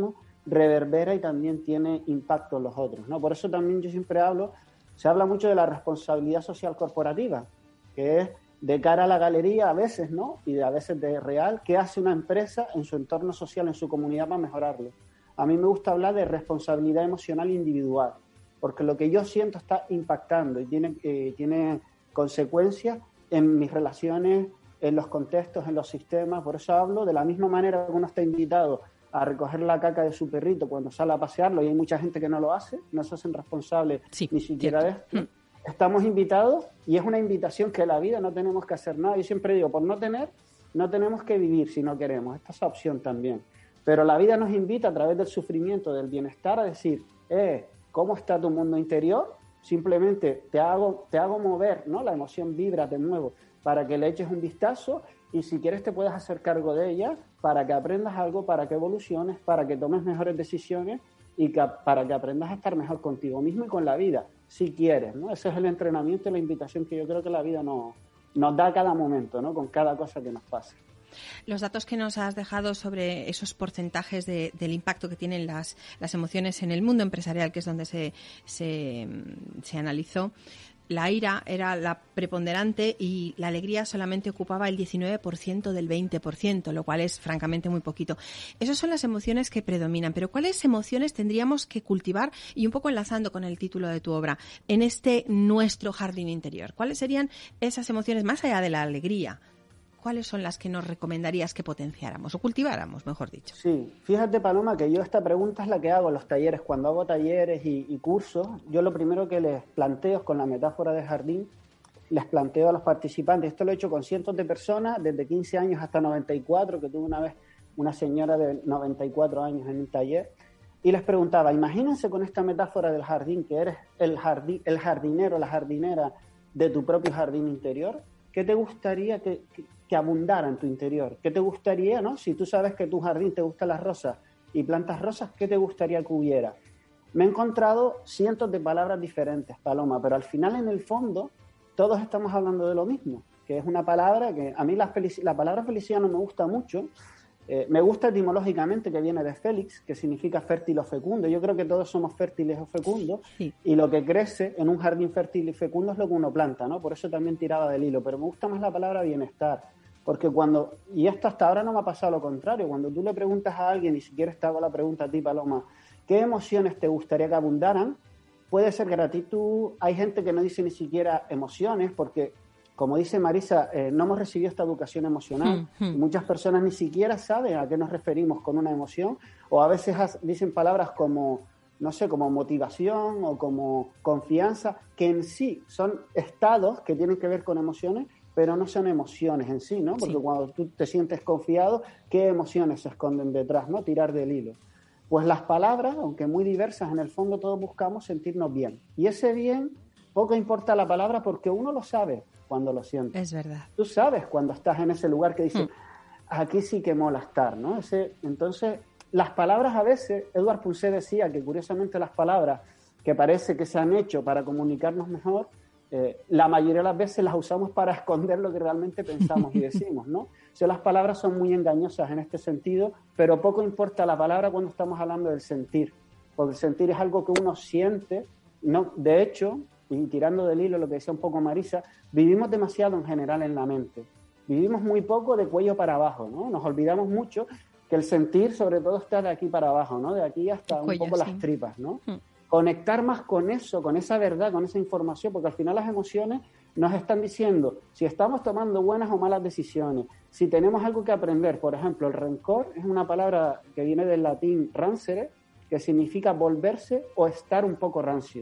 reverbera y también tiene impacto en los otros, ¿no? Por eso también yo siempre hablo, se habla mucho de la responsabilidad social corporativa, que es de cara a la galería a veces, ¿no? Y de, a veces de real, ¿qué hace una empresa en su entorno social, en su comunidad para mejorarlo? A mí me gusta hablar de responsabilidad emocional individual, porque lo que yo siento está impactando y tiene, eh, tiene consecuencias en mis relaciones, en los contextos, en los sistemas. Por eso hablo de la misma manera que uno está invitado a recoger la caca de su perrito cuando sale a pasearlo, y hay mucha gente que no lo hace, no se hacen responsables sí, ni siquiera cierto. de esto. Mm. Estamos invitados y es una invitación que la vida no tenemos que hacer nada. Yo siempre digo, por no tener, no tenemos que vivir si no queremos. Esta es opción también. Pero la vida nos invita a través del sufrimiento, del bienestar, a decir, eh, ¿cómo está tu mundo interior? Simplemente te hago, te hago mover, ¿no? La emoción vibra, te muevo, para que le eches un vistazo y si quieres te puedes hacer cargo de ella para que aprendas algo, para que evoluciones, para que tomes mejores decisiones y que, para que aprendas a estar mejor contigo mismo y con la vida, si quieres, ¿no? Ese es el entrenamiento y la invitación que yo creo que la vida nos, nos da a cada momento, ¿no? Con cada cosa que nos pasa. Los datos que nos has dejado sobre esos porcentajes de, del impacto que tienen las, las emociones en el mundo empresarial, que es donde se, se, se analizó, la ira era la preponderante y la alegría solamente ocupaba el diecinueve por ciento del veinte por ciento, lo cual es francamente muy poquito. Esas son las emociones que predominan, pero ¿cuáles emociones tendríamos que cultivar? Y un poco enlazando con el título de tu obra, en este nuestro jardín interior, ¿cuáles serían esas emociones más allá de la alegría? ¿Cuáles son las que nos recomendarías que potenciáramos o cultiváramos, mejor dicho? Sí, fíjate, Paloma, que yo esta pregunta es la que hago en los talleres. Cuando hago talleres y, y cursos, yo lo primero que les planteo, con la metáfora del jardín, les planteo a los participantes, esto lo he hecho con cientos de personas, desde quince años hasta noventa y cuatro, que tuve una vez una señora de noventa y cuatro años en un taller, y les preguntaba, imagínense con esta metáfora del jardín, que eres el, jardín, el jardinero, la jardinera de tu propio jardín interior. ¿Qué te gustaría que, que, que abundara en tu interior? ¿Qué te gustaría, no? Si tú sabes que tu jardín te gustan las rosas y plantas rosas, ¿qué te gustaría que hubiera? Me he encontrado cientos de palabras diferentes, Paloma, pero al final, en el fondo, todos estamos hablando de lo mismo, que es una palabra que a mí la, felic- la palabra felicidad no me gusta mucho. Eh, me gusta etimológicamente, que viene de Félix, que significa fértil o fecundo. Yo creo que todos somos fértiles o fecundos, sí. Y lo que crece en un jardín fértil y fecundo es lo que uno planta, ¿no? Por eso también tiraba del hilo, pero me gusta más la palabra bienestar, porque cuando, y esto hasta ahora no me ha pasado lo contrario, cuando tú le preguntas a alguien, y si quieres te hago la pregunta a ti, Paloma, ¿qué emociones te gustaría que abundaran? Puede ser gratitud, hay gente que no dice ni siquiera emociones, porque como dice Marisa, eh, no hemos recibido esta educación emocional. Mm, mm. Muchas personas ni siquiera saben a qué nos referimos con una emoción, o a veces has, dicen palabras como, no sé, como motivación o como confianza, que en sí son estados que tienen que ver con emociones, pero no son emociones en sí, ¿no? Porque sí. Cuando tú te sientes confiado, ¿qué emociones se esconden detrás, no? Tirar del hilo. Pues las palabras, aunque muy diversas, en el fondo todos buscamos sentirnos bien. Y ese bien, poco importa la palabra porque uno lo sabe cuando lo sientes. Es verdad. Tú sabes cuando estás en ese lugar que dices, mm. aquí sí que mola estar, ¿no? Ese, entonces, las palabras a veces, Edward Punset decía que curiosamente las palabras que parece que se han hecho para comunicarnos mejor, eh, la mayoría de las veces las usamos para esconder lo que realmente pensamos y decimos, ¿no? O sea, las palabras son muy engañosas en este sentido, pero poco importa la palabra cuando estamos hablando del sentir, porque el sentir es algo que uno siente, no, de hecho, y tirando del hilo lo que decía un poco Marisa, vivimos demasiado en general en la mente. Vivimos muy poco de cuello para abajo, ¿no? Nos olvidamos mucho que el sentir sobre todo está de aquí para abajo, ¿no? De aquí hasta cuello, un poco sí. Las tripas, ¿no? Hmm. Conectar más con eso, con esa verdad, con esa información, porque al final las emociones nos están diciendo si estamos tomando buenas o malas decisiones, si tenemos algo que aprender. Por ejemplo, el rencor es una palabra que viene del latín rancere, que significa volverse o estar un poco rancio.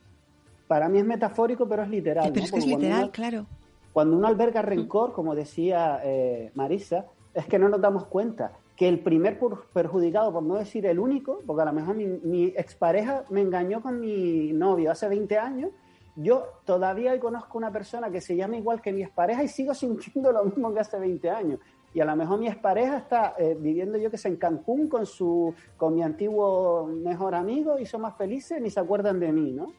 Para mí es metafórico, pero es literal. Pero ¿no? es que es literal, uno, claro. Cuando uno alberga rencor, como decía eh, Marisa, es que no nos damos cuenta que el primer perjudicado, por no decir el único, porque a lo mejor mi, mi expareja me engañó con mi novio hace veinte años, yo todavía hoy conozco una persona que se llama igual que mi expareja y sigo sintiendo lo mismo que hace veinte años. Y a lo mejor mi expareja está eh, viviendo, yo que sé, en Cancún con, su, con mi antiguo mejor amigo y son más felices, ni se acuerdan de mí, ¿no?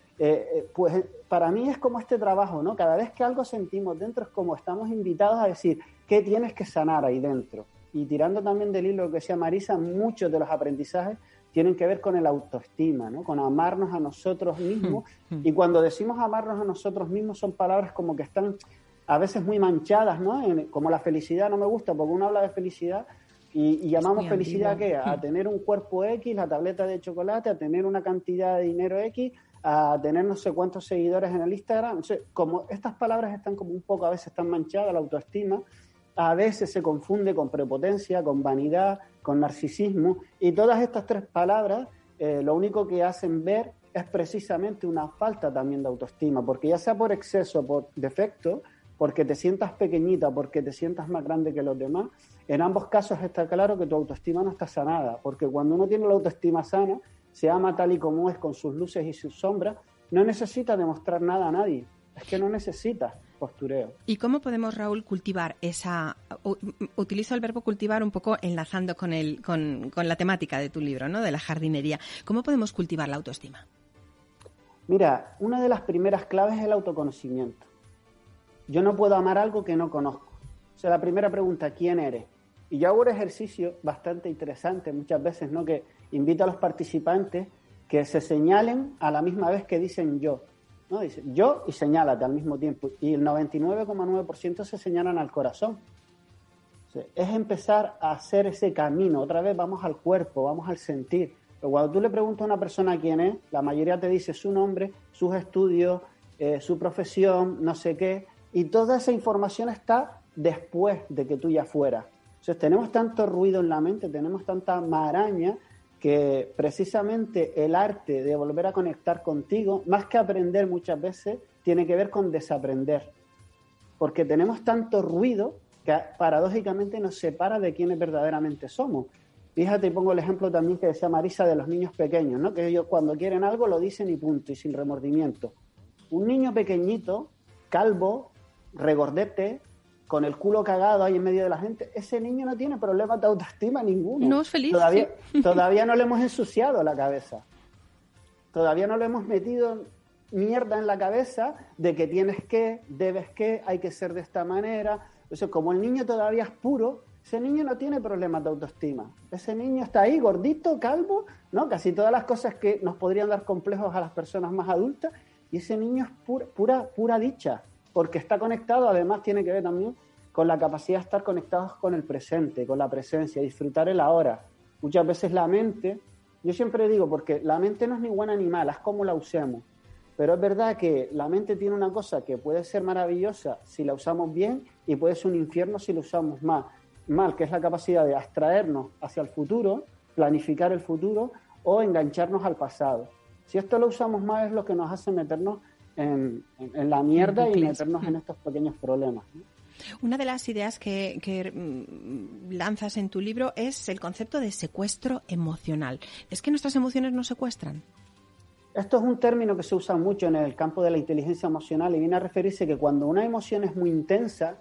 Eh, pues para mí es como este trabajo, ¿no? Cada vez que algo sentimos dentro es como estamos invitados a decir ¿qué tienes que sanar ahí dentro? Y tirando también del hilo que decía Marisa, muchos de los aprendizajes tienen que ver con el autoestima, ¿no? Con amarnos a nosotros mismos. Y cuando decimos amarnos a nosotros mismos son palabras como que están a veces muy manchadas, ¿no? En, como la felicidad no me gusta, porque uno habla de felicidad y, y llamamos felicidad ¿a qué? A tener un cuerpo X, la tableta de chocolate, a tener una cantidad de dinero X, a tener no sé cuántos seguidores en el Instagram. O sea, como estas palabras están como un poco, a veces están manchadas, la autoestima, a veces se confunde con prepotencia, con vanidad, con narcisismo, y todas estas tres palabras eh, lo único que hacen ver es precisamente una falta también de autoestima, porque ya sea por exceso, por defecto, porque te sientas pequeñita, porque te sientas más grande que los demás, en ambos casos está claro que tu autoestima no está sanada, porque cuando uno tiene la autoestima sana, se ama tal y como es, con sus luces y sus sombras, no necesita demostrar nada a nadie, es que no necesita postureo. ¿Y cómo podemos, Raúl, cultivar esa... Utilizo el verbo cultivar un poco enlazando con, el, con, con la temática de tu libro, ¿no? De la jardinería. ¿Cómo podemos cultivar la autoestima? Mira, una de las primeras claves es el autoconocimiento. Yo no puedo amar algo que no conozco. O sea, la primera pregunta, ¿quién eres? Y yo hago un ejercicio bastante interesante muchas veces, ¿no? Que invito a los participantes que se señalen a la misma vez que dicen yo. ¿No? Dice yo y señálate al mismo tiempo, y el noventa y nueve coma nueve por ciento se señalan al corazón. O sea, es empezar a hacer ese camino, otra vez vamos al cuerpo, vamos al sentir. Pero cuando tú le preguntas a una persona quién es, la mayoría te dice su nombre, sus estudios, eh, su profesión, no sé qué, y toda esa información está después de que tú ya fueras. Entonces tenemos tanto ruido en la mente, tenemos tanta maraña, que precisamente el arte de volver a conectar contigo, más que aprender muchas veces, tiene que ver con desaprender. Porque tenemos tanto ruido que paradójicamente nos separa de quienes verdaderamente somos. Fíjate, y pongo el ejemplo también que decía Marisa de los niños pequeños, ¿no? Que ellos cuando quieren algo lo dicen y punto, y sin remordimiento. Un niño pequeñito, calvo, regordete, con el culo cagado ahí en medio de la gente, ese niño no tiene problemas de autoestima ninguno. No es feliz. Todavía, sí. todavía no le hemos ensuciado la cabeza. Todavía no le hemos metido mierda en la cabeza de que tienes que, debes que, hay que ser de esta manera. Entonces, como el niño todavía es puro, ese niño no tiene problemas de autoestima. Ese niño está ahí, gordito, calvo, ¿no? Casi todas las cosas que nos podrían dar complejos a las personas más adultas, y ese niño es pura, pura, pura dicha. Porque está conectado, además tiene que ver también con la capacidad de estar conectados con el presente, con la presencia, disfrutar el ahora. Muchas veces la mente, yo siempre digo, porque la mente no es ni buena ni mala, es como la usemos. Pero es verdad que la mente tiene una cosa que puede ser maravillosa si la usamos bien y puede ser un infierno si la usamos mal, mal, que es la capacidad de abstraernos hacia el futuro, planificar el futuro o engancharnos al pasado. Si esto lo usamos mal es lo que nos hace meternos En, en, en la mierda y meternos en estos pequeños problemas, ¿no? Una de las ideas que, que lanzas en tu libro es el concepto de secuestro emocional. ¿Es que nuestras emociones nos secuestran? Esto es un término que se usa mucho en el campo de la inteligencia emocional y viene a referirse que cuando una emoción es muy intensa,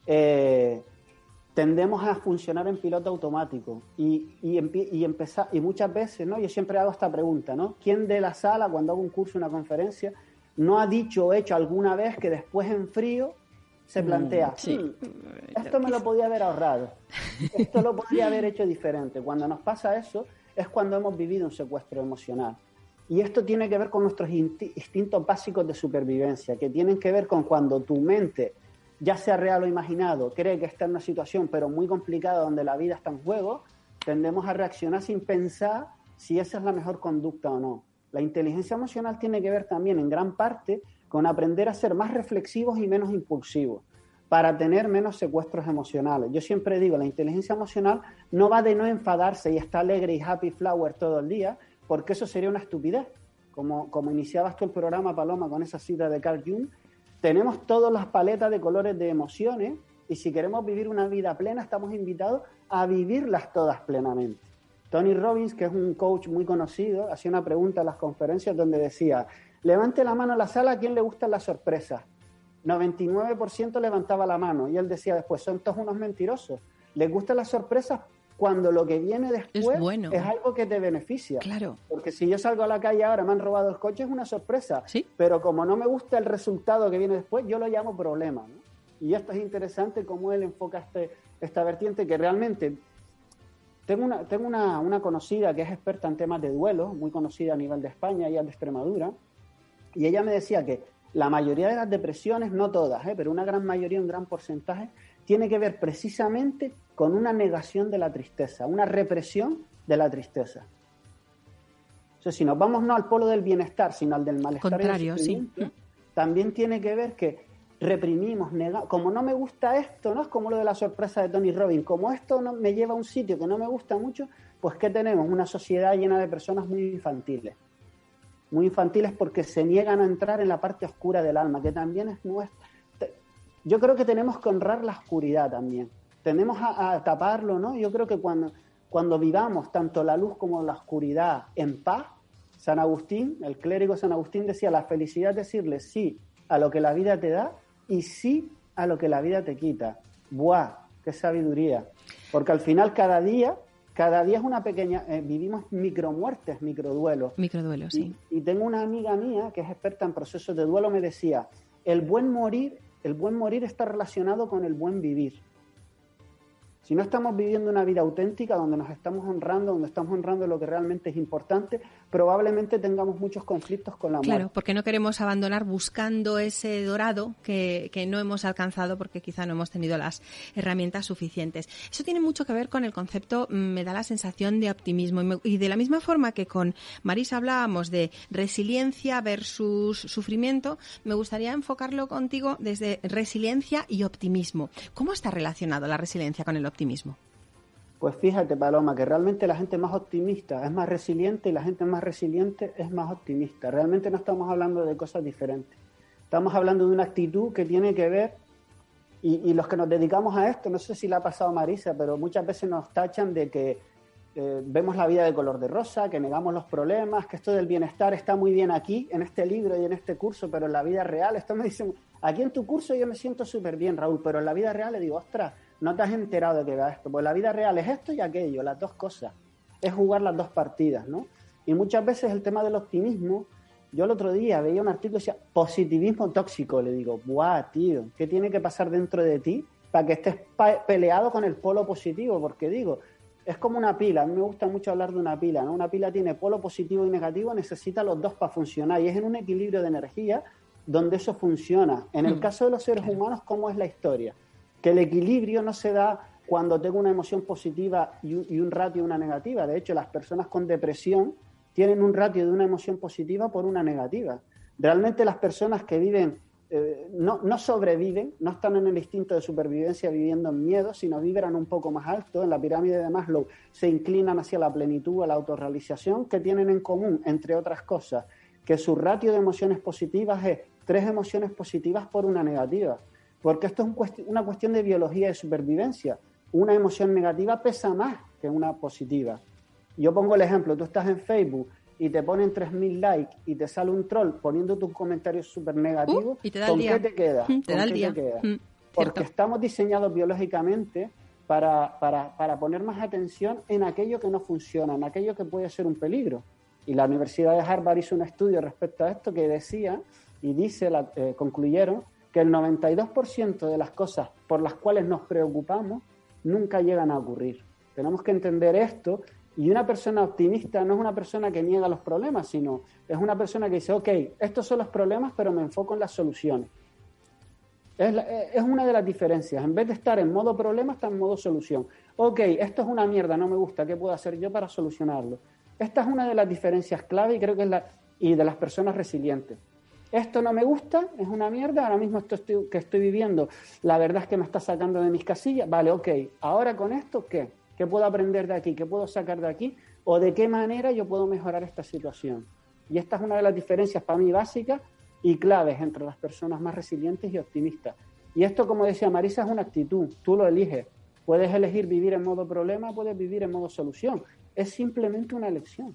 eh, tendemos a funcionar en piloto automático y, y, y, empezar, y muchas veces, ¿no? Yo siempre hago esta pregunta, ¿no? ¿Quién de la sala, cuando hago un curso, una conferencia, no ha dicho o hecho alguna vez que después en frío se plantea, sí. hm, esto me lo podía haber ahorrado, esto lo podría haber hecho diferente? Cuando nos pasa eso es cuando hemos vivido un secuestro emocional. Y esto tiene que ver con nuestros instintos básicos de supervivencia, que tienen que ver con cuando tu mente, ya sea real o imaginado, cree que está en una situación pero muy complicada donde la vida está en juego, tendemos a reaccionar sin pensar si esa es la mejor conducta o no. La inteligencia emocional tiene que ver también en gran parte con aprender a ser más reflexivos y menos impulsivos para tener menos secuestros emocionales. Yo siempre digo, la inteligencia emocional no va de no enfadarse y estar alegre y happy flower todo el día, porque eso sería una estupidez. Como, como iniciabas tú el programa, Paloma, con esa cita de Carl Jung, tenemos todas las paletas de colores de emociones y si queremos vivir una vida plena, estamos invitados a vivirlas todas plenamente. Tony Robbins, que es un coach muy conocido, hacía una pregunta en las conferencias donde decía, levante la mano a la sala a quien le gustan las sorpresas. noventa y nueve por ciento levantaba la mano y él decía después, son todos unos mentirosos. Les gustan las sorpresas cuando lo que viene después es, bueno. es algo que te beneficia. Claro. Porque si yo salgo a la calle ahora, me han robado el coche, es una sorpresa. ¿Sí? Pero como no me gusta el resultado que viene después, yo lo llamo problema, ¿no? Y esto es interesante cómo él enfoca este, esta vertiente que realmente tengo una, tengo una, una conocida que es experta en temas de duelo, muy conocida a nivel de España, ella es de Extremadura, y ella me decía que la mayoría de las depresiones, no todas, ¿eh? pero una gran mayoría, un gran porcentaje, tiene que ver precisamente con una negación de la tristeza, una represión de la tristeza. O sea, si nos vamos no al polo del bienestar, sino al del malestar Contrario, y del sufrimiento, sí. también tiene que ver que reprimimos, negamos. Como no me gusta esto, ¿no? Es como lo de la sorpresa de Tony Robbins. Como esto no me lleva a un sitio que no me gusta mucho, pues ¿qué tenemos? Una sociedad llena de personas muy infantiles. Muy infantiles porque se niegan a entrar en la parte oscura del alma, que también es nuestra. Yo creo que tenemos que honrar la oscuridad también. Tenemos a, a taparlo, ¿no? Yo creo que cuando, cuando vivamos tanto la luz como la oscuridad en paz, San Agustín, el clérigo San Agustín decía, la felicidad es decirle sí a lo que la vida te da y sí a lo que la vida te quita. ¡Buah! ¡Qué sabiduría! Porque al final cada día, cada día es una pequeña... Eh, vivimos micromuertes, microduelos. Microduelos, sí. Y, y tengo una amiga mía que es experta en procesos de duelo, me decía, el buen morir, el buen morir está relacionado con el buen vivir. Si no estamos viviendo una vida auténtica donde nos estamos honrando, donde estamos honrando lo que realmente es importante, probablemente tengamos muchos conflictos con la muerte. Claro, porque no queremos abandonar buscando ese dorado que, que no hemos alcanzado porque quizá no hemos tenido las herramientas suficientes. Eso tiene mucho que ver con el concepto, me da la sensación de optimismo. Y, me, y de la misma forma que con Marisa hablábamos de resiliencia versus sufrimiento, me gustaría enfocarlo contigo desde resiliencia y optimismo. ¿Cómo está relacionado la resiliencia con el optimismo? Optimismo. Pues fíjate, Paloma, que realmente la gente más optimista es más resiliente y la gente más resiliente es más optimista. Realmente no estamos hablando de cosas diferentes. Estamos hablando de una actitud que tiene que ver, y, y los que nos dedicamos a esto, no sé si le ha pasado a Marisa, pero muchas veces nos tachan de que eh, vemos la vida de color de rosa, que negamos los problemas, que esto del bienestar está muy bien aquí, en este libro y en este curso, pero en la vida real, esto me dicen, aquí en tu curso yo me siento súper bien, Raúl, pero en la vida real le digo, ostras, no te has enterado de que va esto, porque la vida real es esto y aquello, las dos cosas, es jugar las dos partidas, ¿no? Y muchas veces el tema del optimismo, yo el otro día veía un artículo que decía, positivismo tóxico, le digo, ¡buah, tío! ¿Qué tiene que pasar dentro de ti para que estés peleado con el polo positivo? Porque digo, es como una pila, a mí me gusta mucho hablar de una pila, ¿no? Una pila tiene polo positivo y negativo, necesita los dos para funcionar, y es en un equilibrio de energía donde eso funciona. En el caso de los seres humanos, ¿cómo es la historia? Que el equilibrio no se da cuando tengo una emoción positiva y un, y un ratio de una negativa. De hecho, las personas con depresión tienen un ratio de una emoción positiva por una negativa. Realmente las personas que viven, eh, no, no sobreviven, no están en el instinto de supervivencia viviendo en miedo, sino vibran un poco más alto. En la pirámide de Maslow se inclinan hacia la plenitud, a la autorrealización, que tienen en común, entre otras cosas, que su ratio de emociones positivas es tres emociones positivas por una negativa. Porque esto es un cuest- una cuestión de biología de supervivencia. Una emoción negativa pesa más que una positiva. Yo pongo el ejemplo, tú estás en Facebook y te ponen tres mil likes y te sale un troll poniendo tus comentarios súper negativos, uh, y te da ¿con el día. qué te queda? Te ¿Con da el qué día. te queda? Mm, Porque cierto. estamos diseñados biológicamente para, para, para poner más atención en aquello que no funciona, en aquello que puede ser un peligro. Y la Universidad de Harvard hizo un estudio respecto a esto que decía, y dice, la, eh, concluyeron, que el noventa y dos por ciento de las cosas por las cuales nos preocupamos nunca llegan a ocurrir. Tenemos que entender esto, y una persona optimista no es una persona que niega los problemas, sino es una persona que dice, ok, estos son los problemas, pero me enfoco en las soluciones. Es, la, es una de las diferencias. En vez de estar en modo problema, está en modo solución. Ok, esto es una mierda, no me gusta, ¿qué puedo hacer yo para solucionarlo? Esta es una de las diferencias clave y creo que es la y de las personas resilientes. Esto no me gusta, es una mierda, ahora mismo esto estoy, que estoy viviendo, la verdad es que me está sacando de mis casillas. Vale, ok, ahora con esto, ¿qué? ¿Qué puedo aprender de aquí? ¿Qué puedo sacar de aquí? ¿O de qué manera yo puedo mejorar esta situación? Y esta es una de las diferencias para mí básicas y claves entre las personas más resilientes y optimistas. Y esto, como decía Marisa, es una actitud, tú lo eliges. Puedes elegir vivir en modo problema, puedes vivir en modo solución. Es simplemente una elección.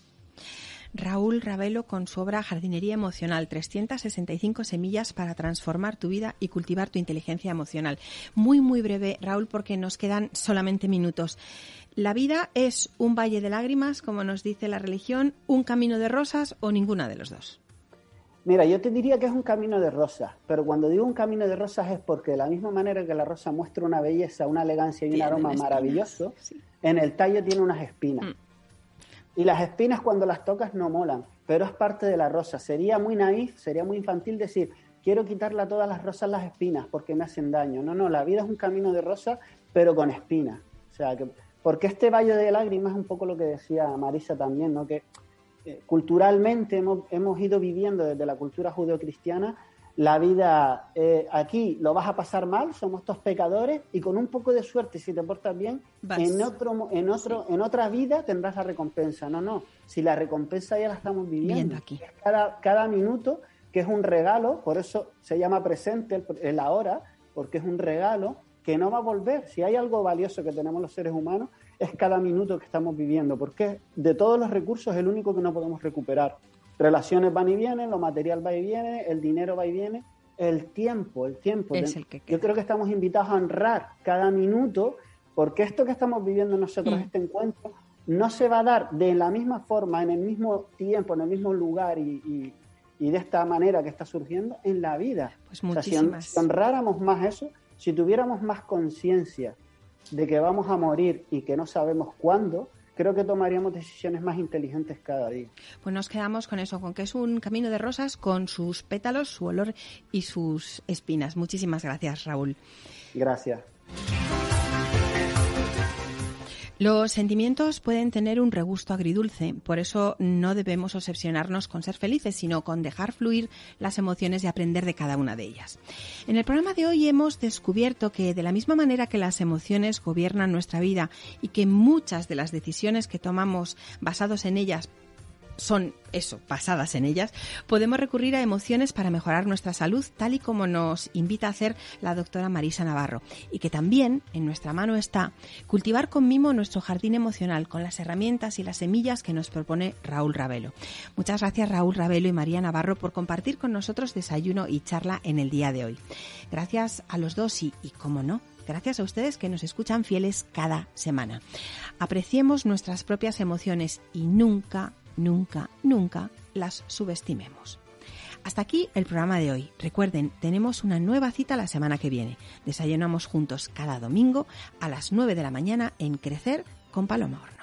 Raúl Ravelo con su obra Jardinería Emocional, trescientas sesenta y cinco semillas para transformar tu vida y cultivar tu inteligencia emocional. Muy, muy breve, Raúl, porque nos quedan solamente minutos. ¿La vida es un valle de lágrimas, como nos dice la religión, un camino de rosas o ninguna de los dos? Mira, yo te diría que es un camino de rosas, pero cuando digo un camino de rosas es porque de la misma manera que la rosa muestra una belleza, una elegancia y un aroma espinas, maravilloso, sí. En el tallo tiene unas espinas. Mm. Y las espinas cuando las tocas no molan, pero es parte de la rosa. Sería muy naif, sería muy infantil decir, quiero quitarle a todas las rosas las espinas porque me hacen daño. No, no, la vida es un camino de rosas, pero con espinas. O sea, que, porque este valle de lágrimas es un poco lo que decía Marisa también, ¿no? Que eh, culturalmente hemos, hemos ido viviendo desde la cultura judeocristiana la vida eh, aquí lo vas a pasar mal, somos todos pecadores y con un poco de suerte, si te portas bien, Vas. en otro en otro sí. en otra vida tendrás la recompensa. No, no, si la recompensa ya la estamos viviendo. Viendo aquí. Cada, cada minuto, que es un regalo, por eso se llama presente el, el ahora, porque es un regalo que no va a volver. Si hay algo valioso que tenemos los seres humanos, es cada minuto que estamos viviendo, porque de todos los recursos es el único que no podemos recuperar. Relaciones van y vienen, lo material va y viene, el dinero va y viene, el tiempo, el tiempo. Es el que queda. Yo creo que estamos invitados a honrar cada minuto, porque esto que estamos viviendo nosotros, mm. este encuentro, no se va a dar de la misma forma, en el mismo tiempo, en el mismo lugar y, y, y de esta manera que está surgiendo en la vida. Pues muchísimas. O sea, si honráramos más eso, si tuviéramos más conciencia de que vamos a morir y que no sabemos cuándo, creo que tomaríamos decisiones más inteligentes cada día. Pues nos quedamos con eso, con que es un camino de rosas con sus pétalos, su olor y sus espinas. Muchísimas gracias, Raúl. Gracias. Los sentimientos pueden tener un regusto agridulce, por eso no debemos obsesionarnos con ser felices, sino con dejar fluir las emociones y aprender de cada una de ellas. En el programa de hoy hemos descubierto que de la misma manera que las emociones gobiernan nuestra vida y que muchas de las decisiones que tomamos basados en ellas son eso, basadas en ellas, podemos recurrir a emociones para mejorar nuestra salud, tal y como nos invita a hacer la doctora Marisa Navarro, y que también en nuestra mano está cultivar con mimo nuestro jardín emocional con las herramientas y las semillas que nos propone Raúl Ravelo. Muchas gracias, Raúl Ravelo y María Navarro, por compartir con nosotros desayuno y charla en el día de hoy. Gracias a los dos y, y cómo no, gracias a ustedes que nos escuchan fieles cada semana. Apreciemos nuestras propias emociones y nunca Nunca, nunca las subestimemos. Hasta aquí el programa de hoy. Recuerden, tenemos una nueva cita la semana que viene. Desayunamos juntos cada domingo a las nueve de la mañana en Crecer con Paloma Orbe.